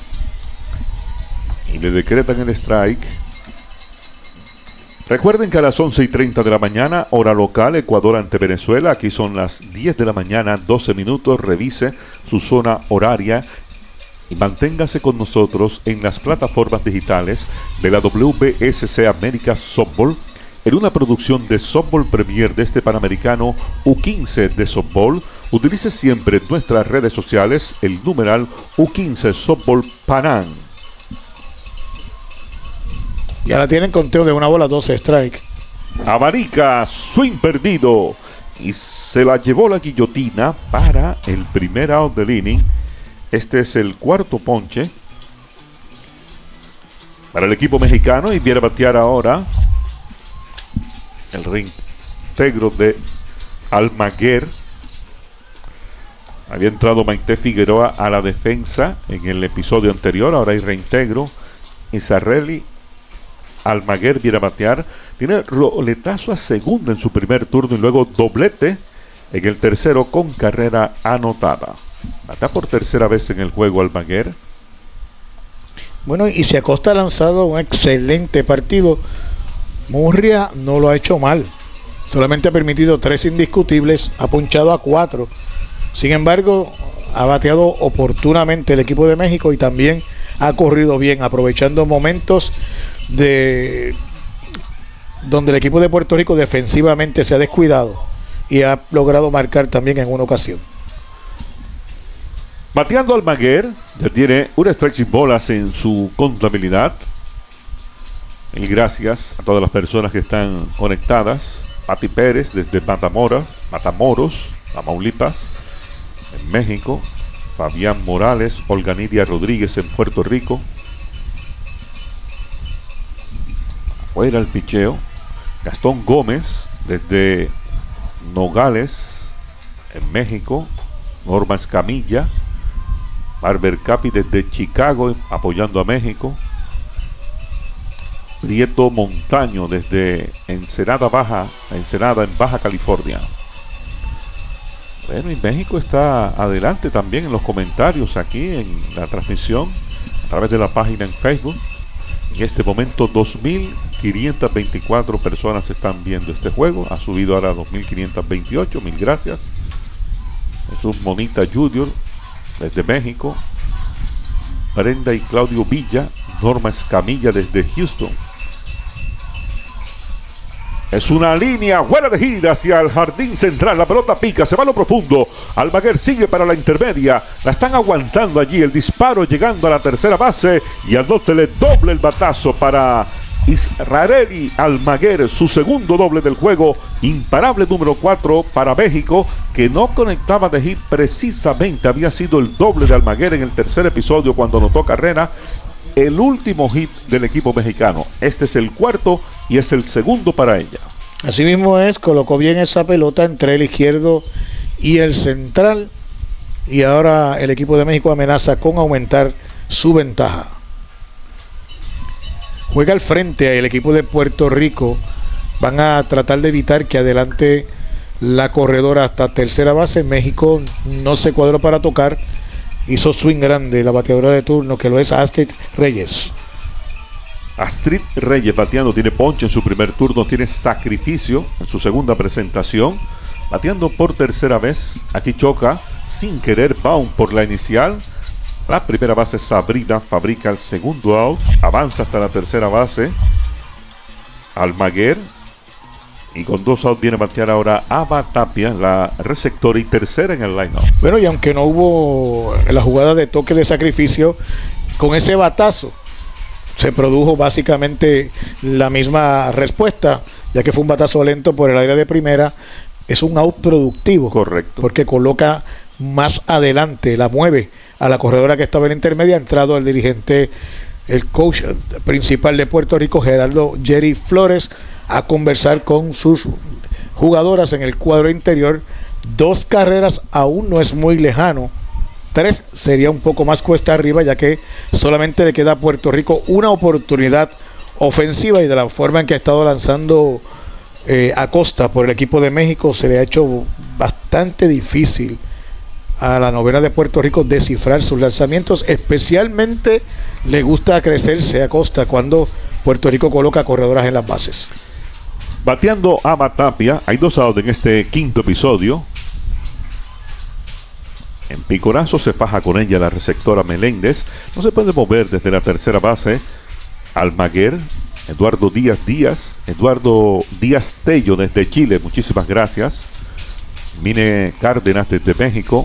y le decretan el strike. Recuerden que a las once y treinta de la mañana, hora local, Ecuador ante Venezuela. Aquí son las diez de la mañana, doce minutos. Revise su zona horaria y manténgase con nosotros en las plataformas digitales de la W B S C América Softball, en una producción de Softball Premier de este Panamericano U quince de Softball. Utilice siempre nuestras redes sociales, el numeral U quince Softball Panam. Ya la tienen conteo de una bola, doce strike. Abarica, swing perdido. Y se la llevó la guillotina para el primer out del inning. Este es el cuarto ponche para el equipo mexicano. Y viene a batear ahora el reintegro de Almaguer. Había entrado Maite Figueroa a la defensa en el episodio anterior. Ahora hay reintegro. Isarreli Almaguer viene a batear. Tiene roletazo a segunda en su primer turno y luego doblete en el tercero con carrera anotada. Batea por tercera vez en el juego Almaguer. Bueno, y si Acosta ha lanzado un excelente partido, Murria no lo ha hecho mal. Solamente ha permitido tres indiscutibles, ha ponchado a cuatro. Sin embargo, ha bateado oportunamente el equipo de México y también ha corrido bien, aprovechando momentos de donde el equipo de Puerto Rico defensivamente se ha descuidado y ha logrado marcar también en una ocasión. Bateando Almaguer, ya tiene un strike sin bolas en su contabilidad. Mil gracias a todas las personas que están conectadas. Pati Pérez desde Matamoros, Matamoros, Tamaulipas, en México. Fabián Morales, Olga Nidia Rodríguez en Puerto Rico. Afuera el picheo. Gastón Gómez desde Nogales en México. Norma Escamilla. Barber Capi desde Chicago apoyando a México. Prieto Montaño desde Ensenada Baja, Ensenada en Baja California. Bueno, y México está adelante también en los comentarios aquí en la transmisión a través de la página en Facebook. En este momento dos mil quinientas veinticuatro personas están viendo este juego. Ha subido ahora a dos mil quinientas veintiocho. Mil gracias. Jesús Monita Junior desde México. Brenda y Claudio Villa. Norma Escamilla desde Houston. Es una línea buena de gira hacia el jardín central. La pelota pica, se va a lo profundo. Almaguer sigue para la intermedia. La están aguantando allí. El disparo llegando a la tercera base. Y al dote le doble el batazo para Israeli Almaguer. Su segundo doble del juego. Imparable número cuatro para México, que no conectaba de hit precisamente. Había sido el doble de Almaguer en el tercer episodio cuando anotó carrera. El último hit del equipo mexicano. Este es el cuarto y es el segundo para ella. Así mismo es, colocó bien esa pelota entre el izquierdo y el central. Y ahora el equipo de México amenaza con aumentar su ventaja. Juega al frente el equipo de Puerto Rico. Van a tratar de evitar que adelante la corredora hasta tercera base. México no se cuadró para tocar. Hizo swing grande la bateadora de turno, que lo es Astrid Reyes. Astrid Reyes bateando, tiene ponche en su primer turno, tiene sacrificio en su segunda presentación. Bateando por tercera vez, aquí choca sin querer Baum por la inicial. La primera base Sabrina fabrica el segundo out, avanza hasta la tercera base Almaguer. Y con dos outs viene a batear ahora Ava Tapia, la receptora y tercera en el line-up. Bueno, y aunque no hubo la jugada de toque de sacrificio, con ese batazo se produjo básicamente la misma respuesta, ya que fue un batazo lento por el aire de primera. Es un out productivo. Correcto. Porque coloca más adelante, la mueve a la corredora que estaba en la intermedia. Ha entrado el dirigente, el coach principal de Puerto Rico, Gerardo Jerry Flores, a conversar con sus jugadoras en el cuadro interior. Dos carreras aún no es muy lejano. Tres sería un poco más cuesta arriba, ya que solamente le queda a Puerto Rico una oportunidad ofensiva, y de la forma en que ha estado lanzando eh, Acosta por el equipo de México, se le ha hecho bastante difícil a la novena de Puerto Rico descifrar sus lanzamientos. Especialmente le gusta crecerse a Acosta cuando Puerto Rico coloca corredoras en las bases. Bateando Ava Tapia, hay dos outs en este quinto episodio. En picorazo se faja con ella la receptora Meléndez. No se puede mover desde la tercera base Almaguer. Eduardo Díaz Díaz, Eduardo Díaz Tello desde Chile, muchísimas gracias. Mine Cárdenas desde México.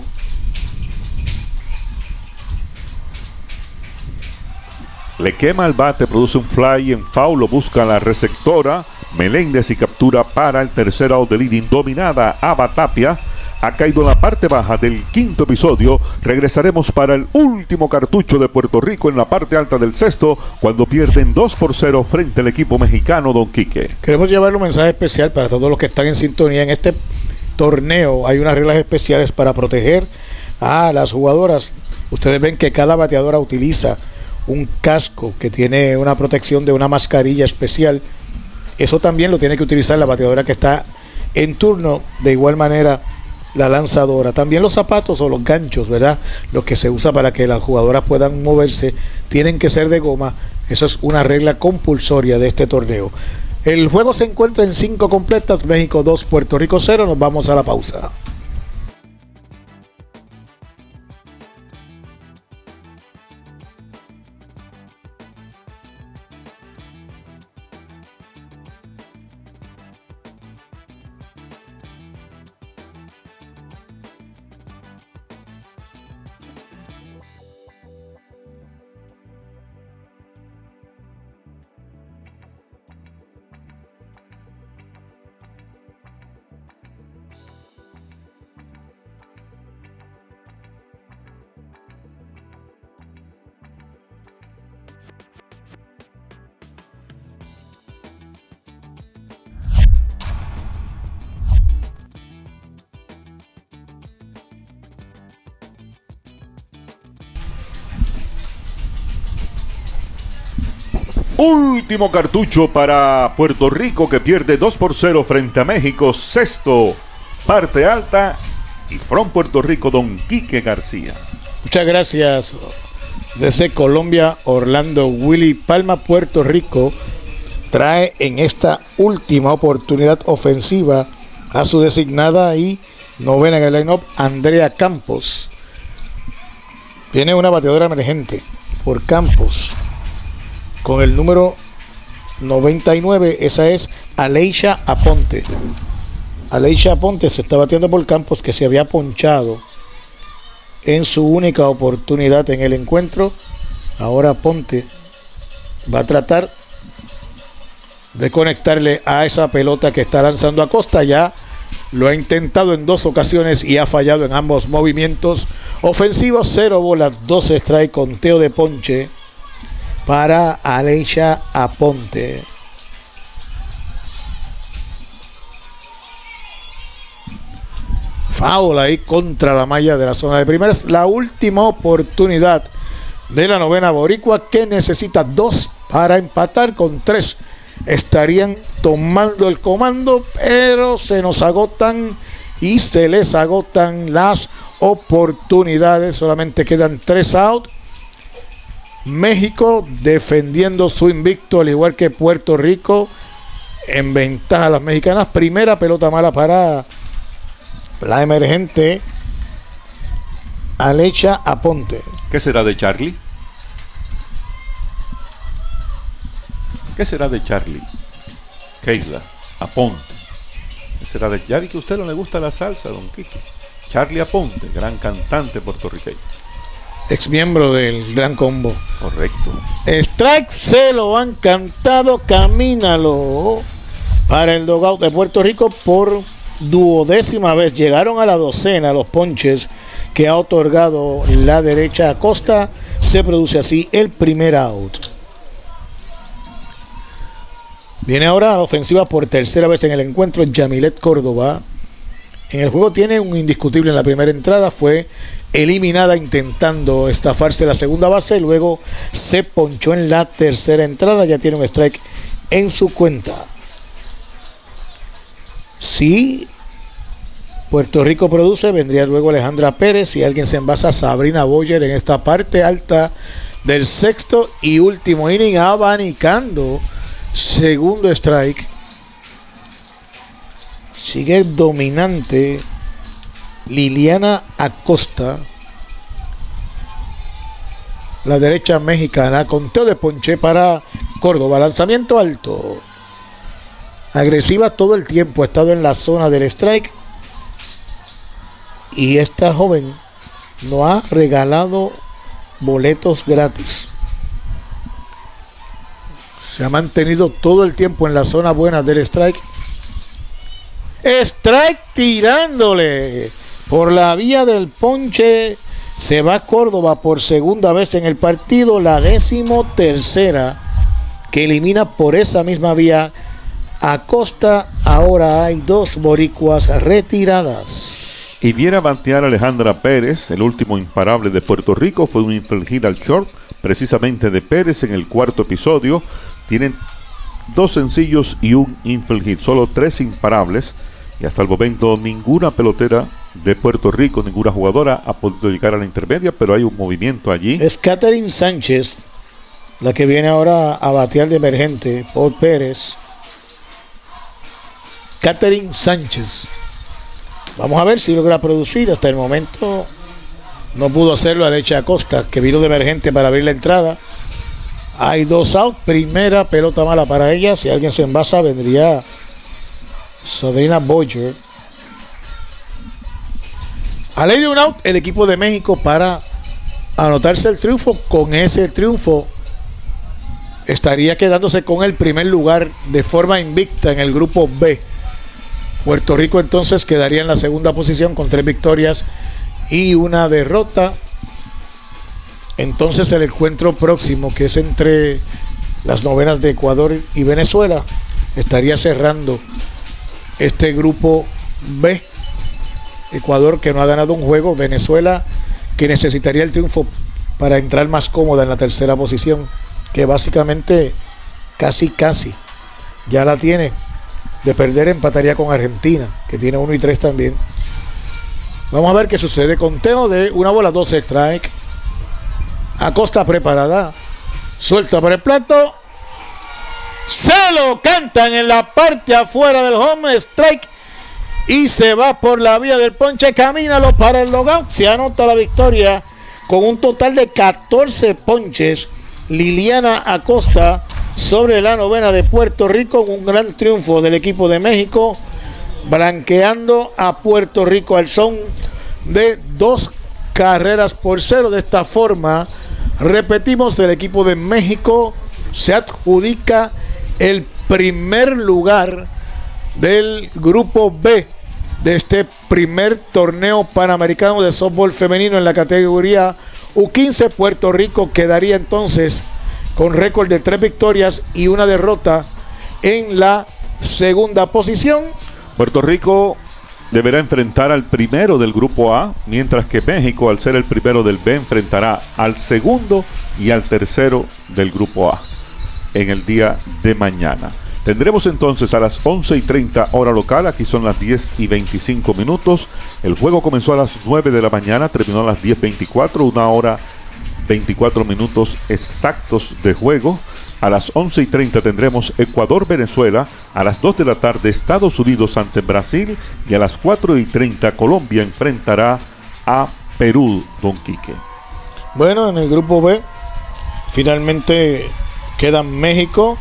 Le quema el bate, produce un fly en foul, lo busca la receptora Meléndez y captura para el tercer out del inning. Dominada Ava Tapia. Ha caído en la parte baja del quinto episodio. Regresaremos para el último cartucho de Puerto Rico en la parte alta del sexto, cuando pierden dos por cero frente al equipo mexicano, Don Quique. Queremos llevarle un mensaje especial para todos los que están en sintonía. En este torneo hay unas reglas especiales para proteger a las jugadoras. Ustedes ven que cada bateadora utiliza un casco que tiene una protección de una mascarilla especial. Eso también lo tiene que utilizar la bateadora que está en turno. De igual manera la lanzadora. También los zapatos o los ganchos, ¿verdad? Los que se usa para que las jugadoras puedan moverse, tienen que ser de goma. Eso es una regla compulsoria de este torneo. El juego se encuentra en cinco completas. México dos, Puerto Rico cero. Nos vamos a la pausa. Último cartucho para Puerto Rico, que pierde dos por cero frente a México. Sexto, parte alta, y from Puerto Rico, Don Quique García. Muchas gracias. Desde Colombia, Orlando Willy Palma. Puerto Rico trae en esta última oportunidad ofensiva a su designada y novena en el line-up, Andrea Campos. Viene una bateadora emergente por Campos con el número noventa y nueve. Esa es Aleisha Aponte. Aleisha Aponte se está batiendo por Campos, que se había ponchado en su única oportunidad en el encuentro. Ahora Aponte va a tratar de conectarle a esa pelota que está lanzando Acosta. Ya lo ha intentado en dos ocasiones y ha fallado en ambos movimientos ofensivos. Cero bolas, doce strike, conteo de ponche para Aleisha Aponte. Foul ahí contra la malla de la zona de primera. Es la última oportunidad de la novena boricua, que necesita dos para empatar. Con tres estarían tomando el comando, pero se nos agotan y se les agotan las oportunidades. Solamente quedan tres out. México defendiendo su invicto, al igual que Puerto Rico, en ventaja a las mexicanas. Primera pelota mala para la emergente Alecha Aponte. ¿Qué será de Charlie? ¿Qué será de Charlie? Keila Aponte. ¿Qué será de Charlie? Que a usted no le gusta la salsa, don Quique. Charlie Aponte, gran cantante puertorriqueño. Ex miembro del Gran Combo. Correcto. Strike se lo han cantado, camínalo para el dugout de Puerto Rico por duodécima vez. Llegaron a la docena los ponches que ha otorgado la derecha Acosta. Se produce así el primer out. Viene ahora a la ofensiva por tercera vez en el encuentro Yamilet Córdoba. En el juego tiene un indiscutible en la primera entrada. Fue eliminada intentando estafarse la segunda base. Luego se ponchó en la tercera entrada. Ya tiene un strike en su cuenta. Si Puerto Rico produce, vendría luego Alejandra Pérez. Si alguien se envasa, Sabrina Boyer en esta parte alta del sexto y último inning, abanicando. Segundo strike. Sigue dominante Liliana Acosta, la derecha mexicana. Conteo de ponche para Córdoba. Lanzamiento alto. Agresiva todo el tiempo. Ha estado en la zona del strike. Y esta joven no ha regalado boletos gratis. Se ha mantenido todo el tiempo en la zona buena del strike. Strike tirándole por la vía del ponche. Se va Córdoba por segunda vez en el partido. La décimo tercera que elimina por esa misma vía Acosta. Ahora hay dos boricuas retiradas. Y viene a batear Alejandra Pérez. El último imparable de Puerto Rico fue un infligida al short, precisamente de Pérez en el cuarto episodio. Tienen dos sencillos y un infield hit, solo tres imparables. Y hasta el momento ninguna pelotera de Puerto Rico, ninguna jugadora ha podido llegar a la intermedia, pero hay un movimiento allí. Es Catherine Sánchez la que viene ahora a batear de emergente por Pérez. Catherine Sánchez. Vamos a ver si logra producir. Hasta el momento no pudo hacerlo Alecha Acosta, que vino de emergente para abrir la entrada. Hay dos outs. Primera pelota mala para ella. Si alguien se envasa, vendría Sabrina Boyer. A ley de un out, el equipo de México para anotarse el triunfo. Con ese triunfo estaría quedándose con el primer lugar de forma invicta en el grupo B. Puerto Rico entonces quedaría en la segunda posición con tres victorias y una derrota. Entonces el encuentro próximo, que es entre las novenas de Ecuador y Venezuela, estaría cerrando este grupo B. Ecuador, que no ha ganado un juego. Venezuela, que necesitaría el triunfo para entrar más cómoda en la tercera posición, que básicamente casi casi ya la tiene. De perder empataría con Argentina, que tiene uno y tres también. Vamos a ver qué sucede. Conteo de una bola, dos strike. Acosta preparada, suelta por el plato. Se lo cantan en la parte afuera del home, strike. Y se va por la vía del ponche. Camínalo para el logout. Se anota la victoria con un total de catorce ponches. Liliana Acosta sobre la novena de Puerto Rico. Un gran triunfo del equipo de México, blanqueando a Puerto Rico al son de dos carreras por cero. De esta forma, repetimos, el equipo de México se adjudica el primer lugar del grupo B de este primer torneo panamericano de softball femenino en la categoría U quince. Puerto Rico quedaría entonces con récord de tres victorias y una derrota en la segunda posición. Puerto Rico deberá enfrentar al primero del grupo A, mientras que México, al ser el primero del B, enfrentará al segundo y al tercero del grupo A en el día de mañana. Tendremos entonces a las once y treinta hora local, aquí son las diez y veinticinco minutos. El juego comenzó a las nueve de la mañana, terminó a las diez veinticuatro, una hora veinticuatro minutos exactos de juego. A las once y treinta tendremos Ecuador-Venezuela, a las dos de la tarde Estados Unidos ante Brasil y a las cuatro y treinta Colombia enfrentará a Perú, don Quique. Bueno, en el grupo B finalmente quedan México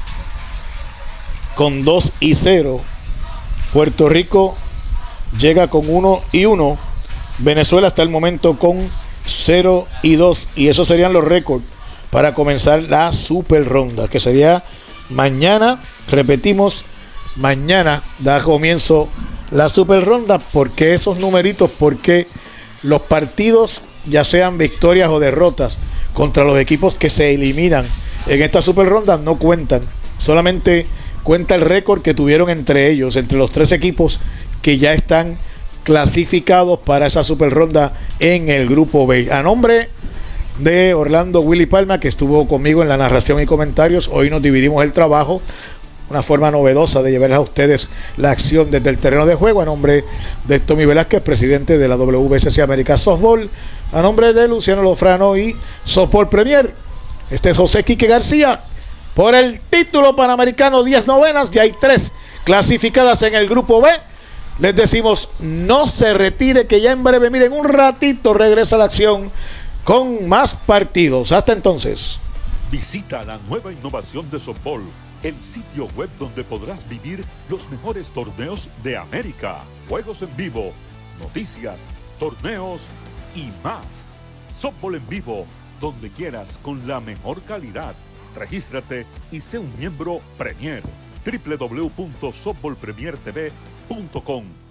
con dos y cero, Puerto Rico llega con uno y uno, Venezuela hasta el momento con cero y dos, y esos serían los récords para comenzar la super ronda, que sería mañana. Repetimos, mañana da comienzo la super ronda. ¿Por qué esos numeritos? Porque los partidos, ya sean victorias o derrotas contra los equipos que se eliminan en esta super ronda, no cuentan, solamente cuenta el récord que tuvieron entre ellos, entre los tres equipos que ya están clasificados para esa super ronda en el grupo B. A nombre de Orlando Willy Palma, que estuvo conmigo en la narración y comentarios, hoy nos dividimos el trabajo, una forma novedosa de llevarles a ustedes la acción desde el terreno de juego. A nombre de Tommy Velázquez, presidente de la W B C C América Softball, a nombre de Luciano Lofrano y Softball Premier, este es José Quique García. Por el título panamericano, diez novenas, ya hay tres clasificadas en el grupo B. Les decimos, no se retire, que ya en breve, miren, un ratito regresa la acción con más partidos. Hasta entonces. Visita la nueva innovación de softball, el sitio web donde podrás vivir los mejores torneos de América, juegos en vivo, noticias, torneos y más. Softball en vivo, donde quieras, con la mejor calidad. Regístrate y sé un miembro Premier. doble u doble u doble u punto softball premier t v punto com